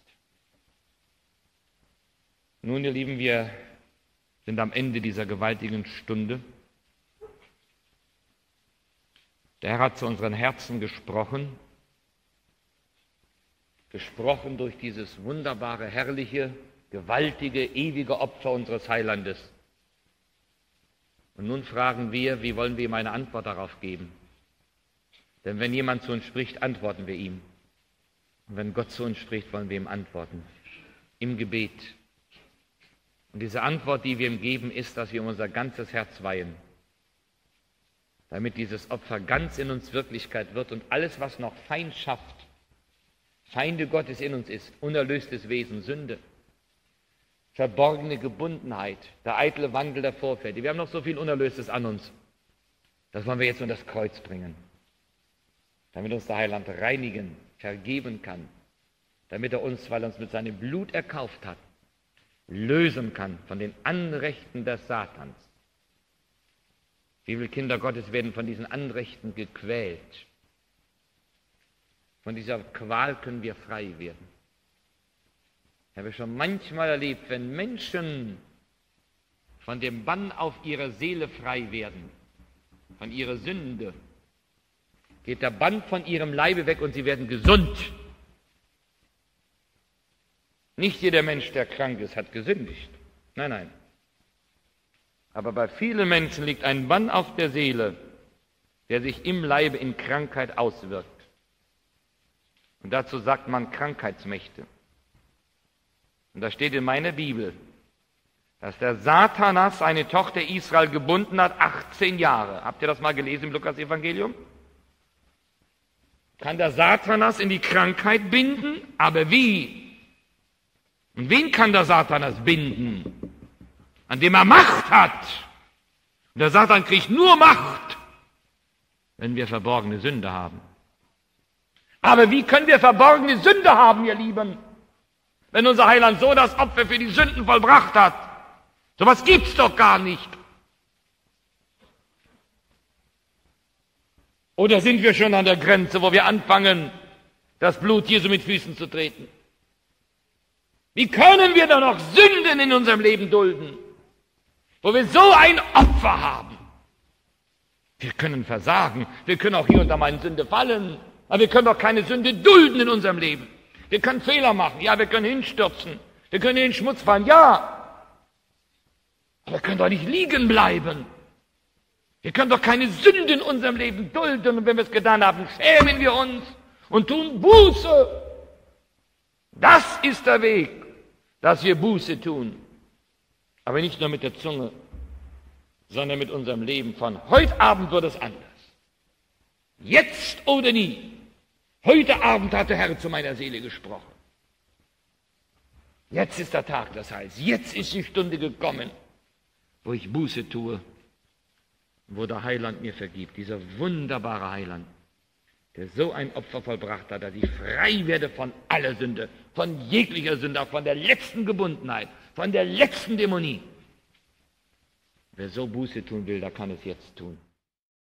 Nun, ihr Lieben, wir sind am Ende dieser gewaltigen Stunde. Der Herr hat zu unseren Herzen gesprochen, gesprochen durch dieses wunderbare, herrliche, gewaltige, ewige Opfer unseres Heilandes. Und nun fragen wir, wie wollen wir ihm eine Antwort darauf geben? Denn wenn jemand zu uns spricht, antworten wir ihm. Und wenn Gott zu uns spricht, wollen wir ihm antworten. Im Gebet. Und diese Antwort, die wir ihm geben, ist, dass wir ihm unser ganzes Herz weihen. Damit dieses Opfer ganz in uns Wirklichkeit wird und alles, was noch Feindschaft, Feinde Gottes in uns ist, unerlöstes Wesen, Sünde, verborgene Gebundenheit, der eitle Wandel der Vorväter. Wir haben noch so viel Unerlöstes an uns. Das wollen wir jetzt unter das Kreuz bringen. Damit uns der Heiland reinigen, vergeben kann, damit er uns, weil er uns mit seinem Blut erkauft hat, lösen kann von den Anrechten des Satans. Wie viele Kinder Gottes werden von diesen Anrechten gequält? Von dieser Qual können wir frei werden. Ich habe schon manchmal erlebt, wenn Menschen von dem Bann auf ihre Seele frei werden, von ihrer Sünde, geht der Bann von ihrem Leibe weg und sie werden gesund. Nicht jeder Mensch, der krank ist, hat gesündigt. Nein, nein. Aber bei vielen Menschen liegt ein Bann auf der Seele, der sich im Leibe in Krankheit auswirkt. Und dazu sagt man Krankheitsmächte. Und da steht in meiner Bibel, dass der Satanas eine Tochter Israel gebunden hat, achtzehn Jahre. Habt ihr das mal gelesen im Lukas-Evangelium? kann der Satanas in die Krankheit binden, aber wie? Und wen kann der Satanas binden? An dem er Macht hat. Und der Satan kriegt nur Macht, wenn wir verborgene Sünde haben. Aber wie können wir verborgene Sünde haben, ihr Lieben, wenn unser Heiland so das Opfer für die Sünden vollbracht hat? So was gibt's doch gar nicht. Oder sind wir schon an der Grenze, wo wir anfangen, das Blut Jesu mit Füßen zu treten? Wie können wir da noch Sünden in unserem Leben dulden, wo wir so ein Opfer haben? Wir können versagen, wir können auch hier unter meine Sünde fallen, aber wir können doch keine Sünde dulden in unserem Leben. Wir können Fehler machen, ja, wir können hinstürzen, wir können in den Schmutz fallen, ja, aber wir können doch nicht liegen bleiben. Wir können doch keine Sünde in unserem Leben dulden, und wenn wir es getan haben, schämen wir uns und tun Buße. Das ist der Weg, dass wir Buße tun. Aber nicht nur mit der Zunge, sondern mit unserem Leben. Von heute Abend wird es anders. Jetzt oder nie. Heute Abend hat der Herr zu meiner Seele gesprochen. Jetzt ist der Tag des Heils. Jetzt ist die Stunde gekommen, wo ich Buße tue, wo der Heiland mir vergibt. Dieser wunderbare Heiland, der so ein Opfer vollbracht hat, dass ich frei werde von aller Sünde, von jeglicher Sünde, auch von der letzten Gebundenheit, von der letzten Dämonie. Wer so Buße tun will, der kann es jetzt tun.